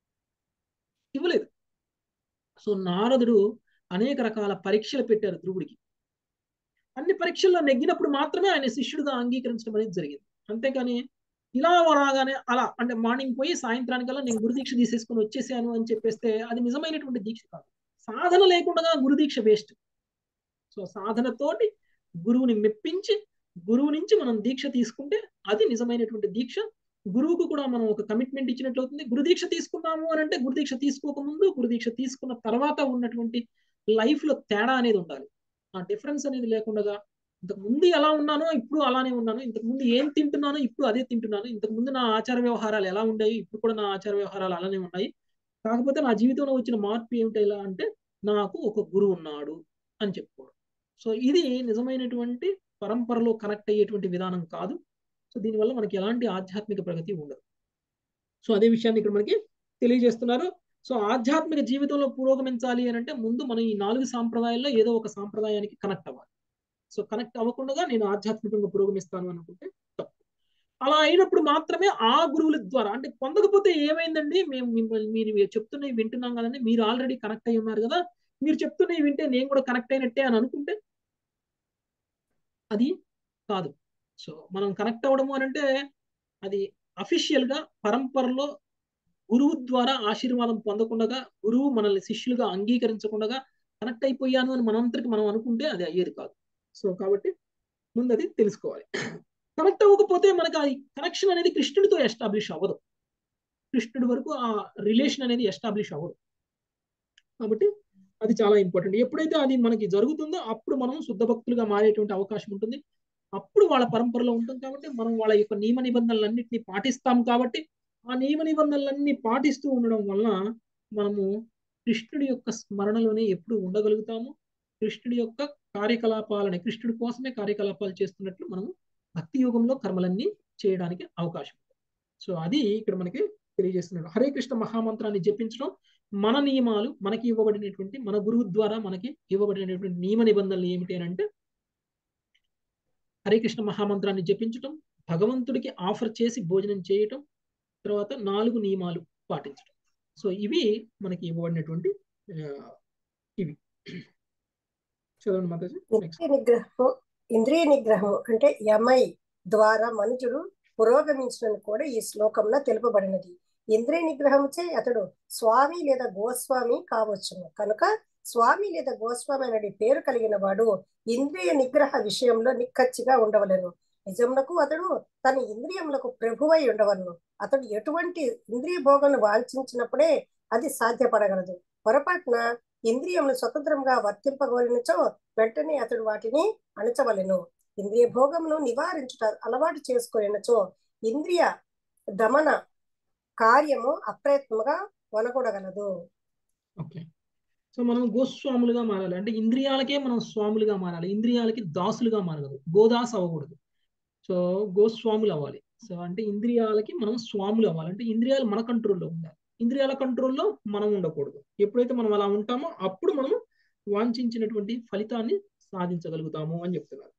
ఇవ్వలేదు. సో నారదుడు అనేక రకాల పరీక్షలు పెట్టారు ధ్రువుడికి. అన్ని పరీక్షల్లో నెగ్గినప్పుడు మాత్రమే ఆయన శిష్యుడిగా అంగీకరించడం అనేది జరిగింది. అంతేకాని ఇలా రాగానే అలా అంటే మార్నింగ్ పోయి సాయంత్రానికల్లా నేను గురుదీక్ష తీసేసుకొని వచ్చేసాను అని చెప్పేస్తే అది నిజమైనటువంటి దీక్ష కాదు. సాధన లేకుండా గురుదీక్ష వేస్ట్. సో సాధనతోటి గురువుని మెప్పించి గురువు నుంచి మనం దీక్ష తీసుకుంటే అది నిజమైనటువంటి దీక్ష. గురువుకు కూడా మనం ఒక కమిట్మెంట్ ఇచ్చినట్లు అవుతుంది. గురుదీక్ష తీసుకున్నాము అని అంటే గురుదీక్ష తీసుకోకముందు, గురుదీక్ష తీసుకున్న తర్వాత ఉన్నటువంటి లైఫ్ లో తేడా అనేది ఉండాలి. ఆ డిఫరెన్స్ అనేది లేకుండా ఇంతకు ముందు ఎలా ఉన్నానో ఇప్పుడు అలానే ఉన్నాను, ఇంతకు ముందు ఏం తింటున్నానో ఇప్పుడు అదే తింటున్నాను, ఇంతకు ముందు నా ఆచార వ్యవహారాలు ఎలా ఉండేవి ఇప్పుడు కూడా నా ఆచార వ్యవహారాలు అలానే ఉన్నాయి, కాకపోతే నా జీవితంలో వచ్చిన మార్పు ఏమిటి ఎలా అంటే నాకు ఒక గురువు ఉన్నాడు అని చెప్పుకోవడం. సో ఇది నిజమైనటువంటి పరంపరలో కనెక్ట్ అయ్యేటువంటి విధానం కాదు. సో దీనివల్ల మనకి ఎలాంటి ఆధ్యాత్మిక ప్రగతి ఉండదు. సో అదే విషయాన్ని ఇక్కడ మనకి తెలియజేస్తున్నారు. సో ఆధ్యాత్మిక జీవితంలో పురోగమించాలి అని అంటే ముందు మనం ఈ నాలుగు సాంప్రదాయాల్లో ఏదో ఒక సాంప్రదాయానికి కనెక్ట్ అవ్వాలి. సో కనెక్ట్ అవ్వకుండా నేను ఆధ్యాత్మికంగా పురోగమిస్తాను అనుకుంటే తప్పు. అలా అయినప్పుడు మాత్రమే ఆ గురువుల ద్వారా, అంటే పొందకపోతే ఏమైందండి, మేము మిమ్మల్ని మీరు చెప్తున్నవి వింటున్నాం కదండి, మీరు ఆల్రెడీ కనెక్ట్ అయి ఉన్నారు కదా, మీరు చెప్తున్నవి వింటే నేను కూడా కనెక్ట్ అయినట్టే అని అనుకుంటే అది కాదు. సో మనం కనెక్ట్ అవ్వడము అని అంటే అది అఫీషియల్ గా పరంపరలో గురువు ద్వారా ఆశీర్వాదం పొందకుండా, గురువు మనల్ని శిష్యులుగా అంగీకరించకుండా కనెక్ట్ అయిపోయాను అని మనంతరికి మనం అనుకుంటే అది అయ్యేది కాదు. సో కాబట్టి ముందు అది తెలుసుకోవాలి. కనెక్ట్ అవ్వకపోతే మనకు ఆ కనెక్షన్ అనేది కృష్ణుడితో ఎస్టాబ్లిష్ అవ్వదు. కృష్ణుడి వరకు ఆ రిలేషన్ అనేది ఎస్టాబ్లిష్ అవ్వదు. కాబట్టి అది చాలా ఇంపార్టెంట్. ఎప్పుడైతే అది మనకి జరుగుతుందో అప్పుడు మనం శుద్ధ భక్తులుగా మారేటువంటి అవకాశం ఉంటుంది. అప్పుడు వాళ్ళ పరంపరలో ఉంటాం కాబట్టి మనం వాళ్ళ యొక్క నియమ నిబంధనలన్నింటినీ పాటిస్తాం కాబట్టి ఆ నియమ నిబంధనలన్నీ పాటిస్తూ ఉండడం వలన మనము కృష్ణుడి యొక్క స్మరణలోనే ఎప్పుడు ఉండగలుగుతాము. కృష్ణుడి యొక్క కార్యకలాపాలని కృష్ణుడి కోసమే కార్యకలాపాలు చేస్తున్నట్లు మనము భక్తి యోగంలో కర్మలన్నీ చేయడానికి అవకాశం ఉంది. సో అది ఇక్కడ మనకి తెలియజేస్తున్నాడు. హరే కృష్ణ మహామంత్రాన్ని జపించడం మన నియమాలు, మనకి ఇవ్వబడినటువంటి మన గురువు ద్వారా మనకి ఇవ్వబడినటువంటి నియమ నిబంధనలు ఏమిటి అని అంటే హరే కృష్ణ మహామంత్రాన్ని జపించటం, భగవంతుడికి ఆఫర్ చేసి భోజనం చేయటం, తర్వాత నాలుగు నియమాలు పాటించడం. సో ఇవి మనకి ఇవ్వబడినటువంటి ఇవి. చదవండి మాతాజీ. ఇంద్రియ నిగ్రహం ఇంద్రియ నిగ్రహం అంటే యమై ద్వారా మనుషుడు పురోగమించడం కూడా ఈ శ్లోకంలో తెలుపబడినది. ఇంద్రియ నిగ్రహంచే అతడు స్వామి లేదా గోస్వామి కావచ్చును. కనుక స్వామి లేదా గోస్వామి అనే పేరు కలిగిన వాడు ఇంద్రియ నిగ్రహ విషయంలో నిక్కచ్చిగా ఉండవలను. నిజమునకు అతడు తన ఇంద్రియములకు ప్రభువై ఉండవలను. అతడు ఎటువంటి ఇంద్రియ భోగను వాంఛించినప్పుడే అది సాధ్యపడగలదు. పొరపాటున ఇంద్రియములు స్వతంత్రంగా వర్తింపగోరినచో వెంటనే అతడు వాటిని అణచవలెను. ఇంద్రియ భోగమును నివారించుట అలవాటు చేసుకొనినచో ఇంద్రియ దమన కార్యము అప్రయత్నముగా వనకూడగలదు. ఓకే. సో మనం గోస్వాములుగా మారాలి అంటే ఇంద్రియాలకే మనం స్వాములుగా మారాలి. ఇంద్రియాలకి దాసులుగా మారగలదు. గోదాస్ అవ్వకూడదు. సో గోస్వాములు అవ్వాలి. సో అంటే ఇంద్రియాలకి మనం స్వాములు అవ్వాలి. అంటే ఇంద్రియాలు మన కంట్రోల్లో ఉండాలి. ఇంద్రియాల కంట్రోల్లో మనం ఉండకూడదు. ఎప్పుడైతే మనం అలా ఉంటామో అప్పుడు మనం వాంఛించినటువంటి ఫలితాన్ని సాధించగలుగుతాము అని చెప్తున్నారు.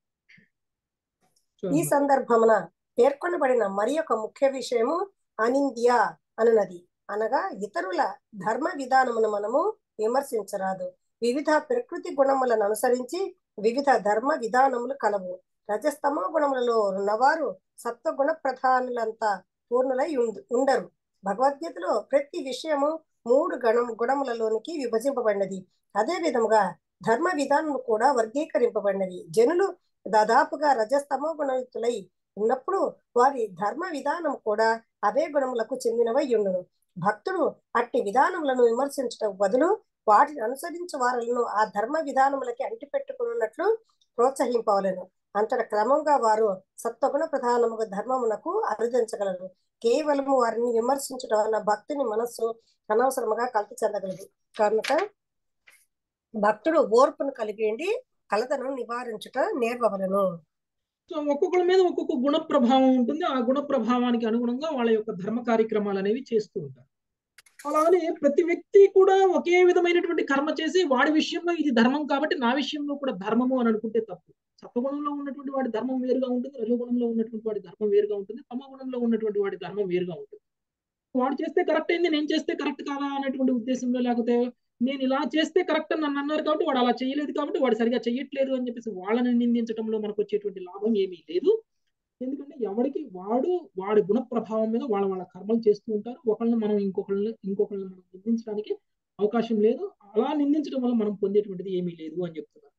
ఈ సందర్భమున పేర్కొనబడిన మరి ఒక ముఖ్య విషయము అనింద్య అనున్నది. అనగా ఇతరుల ధర్మ విధానమును మనము విమర్శించరాదు. వివిధ ప్రకృతి గుణములను అనుసరించి వివిధ ధర్మ విధానములు కలవు. రజస్తమో గుణములలో ఉన్నవారు సత్వగుణ ప్రధానులంతా పూర్ణులై ఉండరు. భగవద్గీతలో ప్రతి విషయము మూడు గణ గుణములలోనికి విభజింపబడినది. అదే విధముగా ధర్మ విధానం కూడా వర్గీకరింపబడినది. జనులు దాదాపుగా రజస్తమో గుణయుక్తులై ఉన్నప్పుడు వారి ధర్మ విధానం కూడా అవే గుణములకు చెందినవై ఉండును. భక్తుడు అట్టి విధానములను విమర్శించటం బదులు వాటిని అనుసరించే వారులను ఆ ధర్మ విధానములకి అంటిపెట్టుకున్నట్లు ప్రోత్సహింపవలను. అంతట క్రమంగా వారు సత్వగుణ ప్రధానముగా ధర్మమునకు అరుదించగలరు. కేవలము వారిని విమర్శించడం వల్ల భక్తుని మనస్సు అనవసరముగా కలత చెందగలదు. కనుక భక్తుడు ఓర్పును కలిగి కలతను నివారించుట నేర్వవలను. సో ఒక్కొక్కరి మీద ఒక్కొక్క గుణ ప్రభావం ఉంటుంది. ఆ గుణ ప్రభావానికి అనుగుణంగా వాళ్ళ యొక్క ధర్మ కార్యక్రమాలు అనేవి చేస్తూ ఉంటారు. అలానే ప్రతి వ్యక్తి కూడా ఒకే విధమైనటువంటి కర్మ చేసి వాడి విషయంలో ఇది ధర్మం కాబట్టి నా విషయంలో కూడా ధర్మము అని అనుకుంటే తప్పు. సత్వగుణంలో ఉన్నటువంటి వాడి ధర్మం వేరుగా ఉంటుంది, రజోగుణంలో ఉన్నటువంటి వాడి ధర్మం వేరుగా ఉంటుంది, తమోగుణంలో ఉన్నటువంటి వాడి ధర్మం వేరుగా ఉంటుంది. వాడు చేస్తే కరెక్ట్ అయింది, నేను చేస్తే కరెక్ట్ కాదా అనేటువంటి ఉద్దేశంలో, లేకపోతే నేను ఇలా చేస్తే కరెక్ట్ అని నన్ను అన్నారు కాబట్టి వాడు అలా చేయలేదు కాబట్టి వాడు సరిగా చెయ్యట్లేదు అని చెప్పేసి వాళ్ళని నిందించడంలో మనకు వచ్చేటువంటి లాభం ఏమీ లేదు. ఎందుకంటే ఎవరికి వాడు వాడి గుణ ప్రభావం మీద వాళ్ళ వాళ్ళ కర్మలు చేస్తూ ఉంటారు. ఒకళ్ళని మనం ఇంకొకళ్ళని ఇంకొకళ్ళని మనం నిందించడానికి అవకాశం లేదు. అలా నిందించడం వల్ల మనం పొందేటువంటిది ఏమీ లేదు అని చెప్తున్నారు.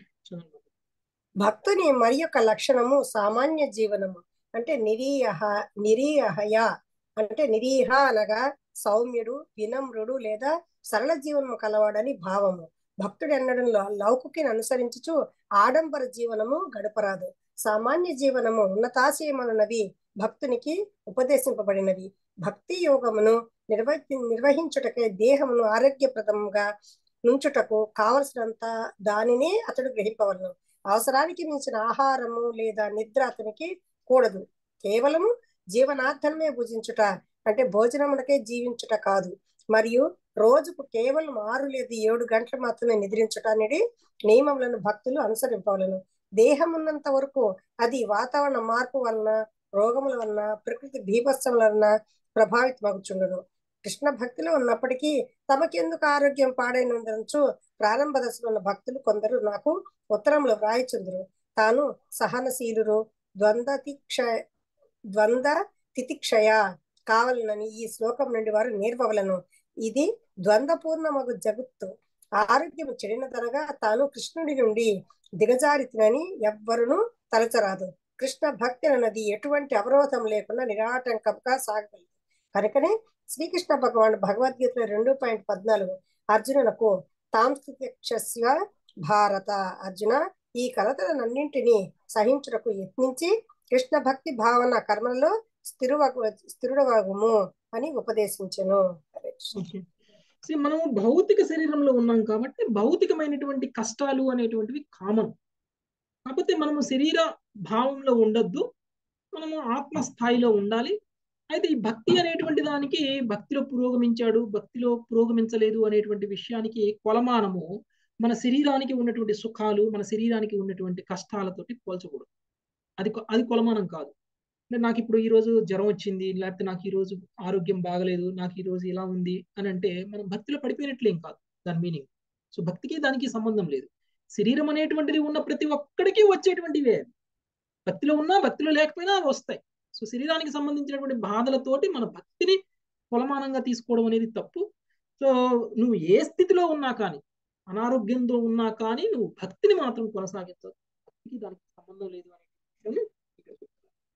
భక్తుని మరి యొక్క లక్షణము సామాన్య జీవనము అంటే నిరీహ నిరీహయ అంటే నిరీహ అనగా సౌమ్యుడు, వినమ్రుడు లేదా సరళ జీవనము కలవాడని భావము. భక్తుడు ఎన్నడంలో లౌకికను అనుసరించుచు ఆడంబర జీవనము గడపరాదు. సామాన్య జీవనము ఉన్నతాశయమనున్నవి భక్తునికి ఉపదేశింపబడినవి. భక్తి యోగమును నిర్వహి నిర్వహించుటకే దేహమును ఆరోగ్యప్రదంగా నుంచుటకు కావలసినంత దానినే అతడు గ్రహింపవలను. అవసరానికి మించిన ఆహారము లేదా నిద్ర అతనికి కూడదు. కేవలము జీవనార్థమే భుజించుట అంటే భోజనములకే జీవించుట కాదు. మరియు రోజుకు కేవలం ఆరు లేదా ఏడు గంటలు మాత్రమే నిద్రించుట అనేది నియమములను భక్తులు అనుసరింపవలను. దేహం ఉన్నంత వరకు అది వాతావరణ మార్పు వలన, రోగముల వలన, ప్రకృతి బీభత్సం వలన ప్రభావితమగుచుండును. కృష్ణ భక్తిలో ఉన్నప్పటికీ తమకెందుకు ఆరోగ్యం పాడైనందుచు ప్రారంభ దశలో ఉన్న భక్తులు కొందరు నాకు ఉత్తరంలో వ్రాయిచుందురు. తాను సహనశీలురు, ద్వంద్వ తిక్ష ద్వంద్వ తితిక్షయ కావాలనని ఈ శ్లోకం నుండి వారు నేర్పవలను. ఇది ద్వంద్వపూర్ణమగు జగత్తు ఆరోగ్యం చెడినదనగా తాను కృష్ణుడి నుండి దిగజారితినని ఎవ్వరును తలచరాదు. కృష్ణ భక్తి అన్నది ఎటువంటి అవరోధం లేకుండా నిరాటంకంగా సాగగలదు. కనుకనే శ్రీకృష్ణ భగవానుడు భగవద్గీతలో రెండు పాయింట్ పద్నాలుగు అర్జునులకు తాంస్తిక్షస్య భారత, అర్జున ఈ కలతలన్నింటినీ సహించుటకు యత్నించి కృష్ణ భక్తి భావన కర్మలలో స్థిరువగు స్థిరుడవగుము అని ఉపదేశించెను. ఓకే. See, మనం భౌతిక శరీరంలో ఉన్నాం కాబట్టి భౌతికమైనటువంటి కష్టాలు అనేటువంటివి కామన్. కాకపోతే మనము శరీర భావంలో ఉండొద్దు, మనము ఆత్మ స్థాయిలో ఉండాలి. అయితే ఈ భక్తి అనేటువంటి దానికి భక్తిలో పురోగమించాడు, భక్తిలో పురోగమించలేదు అనేటువంటి విషయానికి కొలమానము మన శరీరానికి ఉన్నటువంటి సుఖాలు, మన శరీరానికి ఉన్నటువంటి కష్టాలతోటి పోల్చకూడదు. అది కొ- అది కొలమానం కాదు. అంటే నాకు ఇప్పుడు ఈ రోజు జ్వరం వచ్చింది, లేకపోతే నాకు ఈ రోజు ఆరోగ్యం బాగలేదు, నాకు ఈ రోజు ఇలా ఉంది అని అంటే మనం భక్తిలో పడిపోయినట్లేం కాదు దాని మీనింగ్. సో భక్తికి దానికి సంబంధం లేదు. శరీరం అనేటువంటిది ఉన్న ప్రతి ఒక్కడికి వచ్చేటువంటివే. భక్తిలో ఉన్నా భక్తిలో లేకపోయినా అవి వస్తాయి. సో శరీరానికి సంబంధించినటువంటి బాధలతోటి మన భక్తిని కొలమానంగా తీసుకోవడం అనేది తప్పు. సో నువ్వు ఏ స్థితిలో ఉన్నా కానీ, అనారోగ్యంతో ఉన్నా కానీ నువ్వు భక్తిని మాత్రం కొనసాగించవు. భక్తికి దానికి సంబంధం లేదు అనే విషయాన్ని ఇక్కడ చెప్తున్నాను.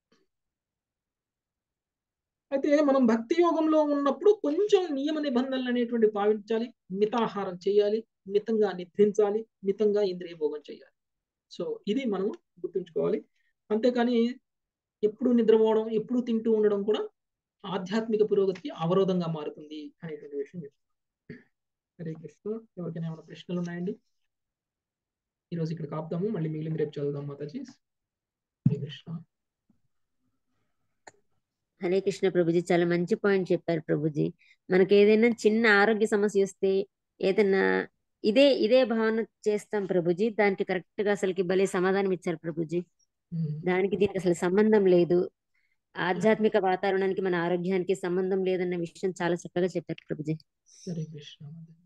అయితే మనం భక్తి యోగంలో ఉన్నప్పుడు కొంచెం నియమ నిబంధనలు అనేటువంటి పాటించాలి. మితాహారం చేయాలి, మితంగా నిద్రించాలి, మితంగా ఇంద్రియ భోగం చేయాలి. సో ఇది మనం గుర్తుంచుకోవాలి. అంతేకాని ఎప్పుడు నిద్రపోవడం, ఎప్పుడు తింటూ ఉండడం కూడా ఆధ్యాత్మిక పురోగతికి అవరోధంగా మారుతుంది అనేటువంటి విషయం చెప్తాను. హరే కృష్ణ. ఎవరికైనా ఏమైనా ప్రశ్నలు ఉన్నాయండి? ఈరోజు ఇక్కడ కాపుదాము, మళ్ళీ మిగిలింది రేపు చదువుదాం మాతాజీ. హరే కృష్ణ. హరే కృష్ణ ప్రభుజీ, చాలా మంచి పాయింట్ చెప్పారు ప్రభుజీ. మనకి ఏదైనా చిన్న ఆరోగ్య సమస్య వస్తే ఏదైనా ఇదే ఇదే భావన చేస్తాం ప్రభుజీ, దానికి కరెక్ట్ గా అసలుకి భలే సమాధానం ఇచ్చారు ప్రభుజీ. ఉమ్. దానికి దీనికి అసలు సంబంధం లేదు, ఆధ్యాత్మిక వాతావరణానికి మన ఆరోగ్యానికి సంబంధం లేదన్న విషయం చాలా చక్కగా చెప్పారు ప్రభుజీ. హరే కృష్ణ.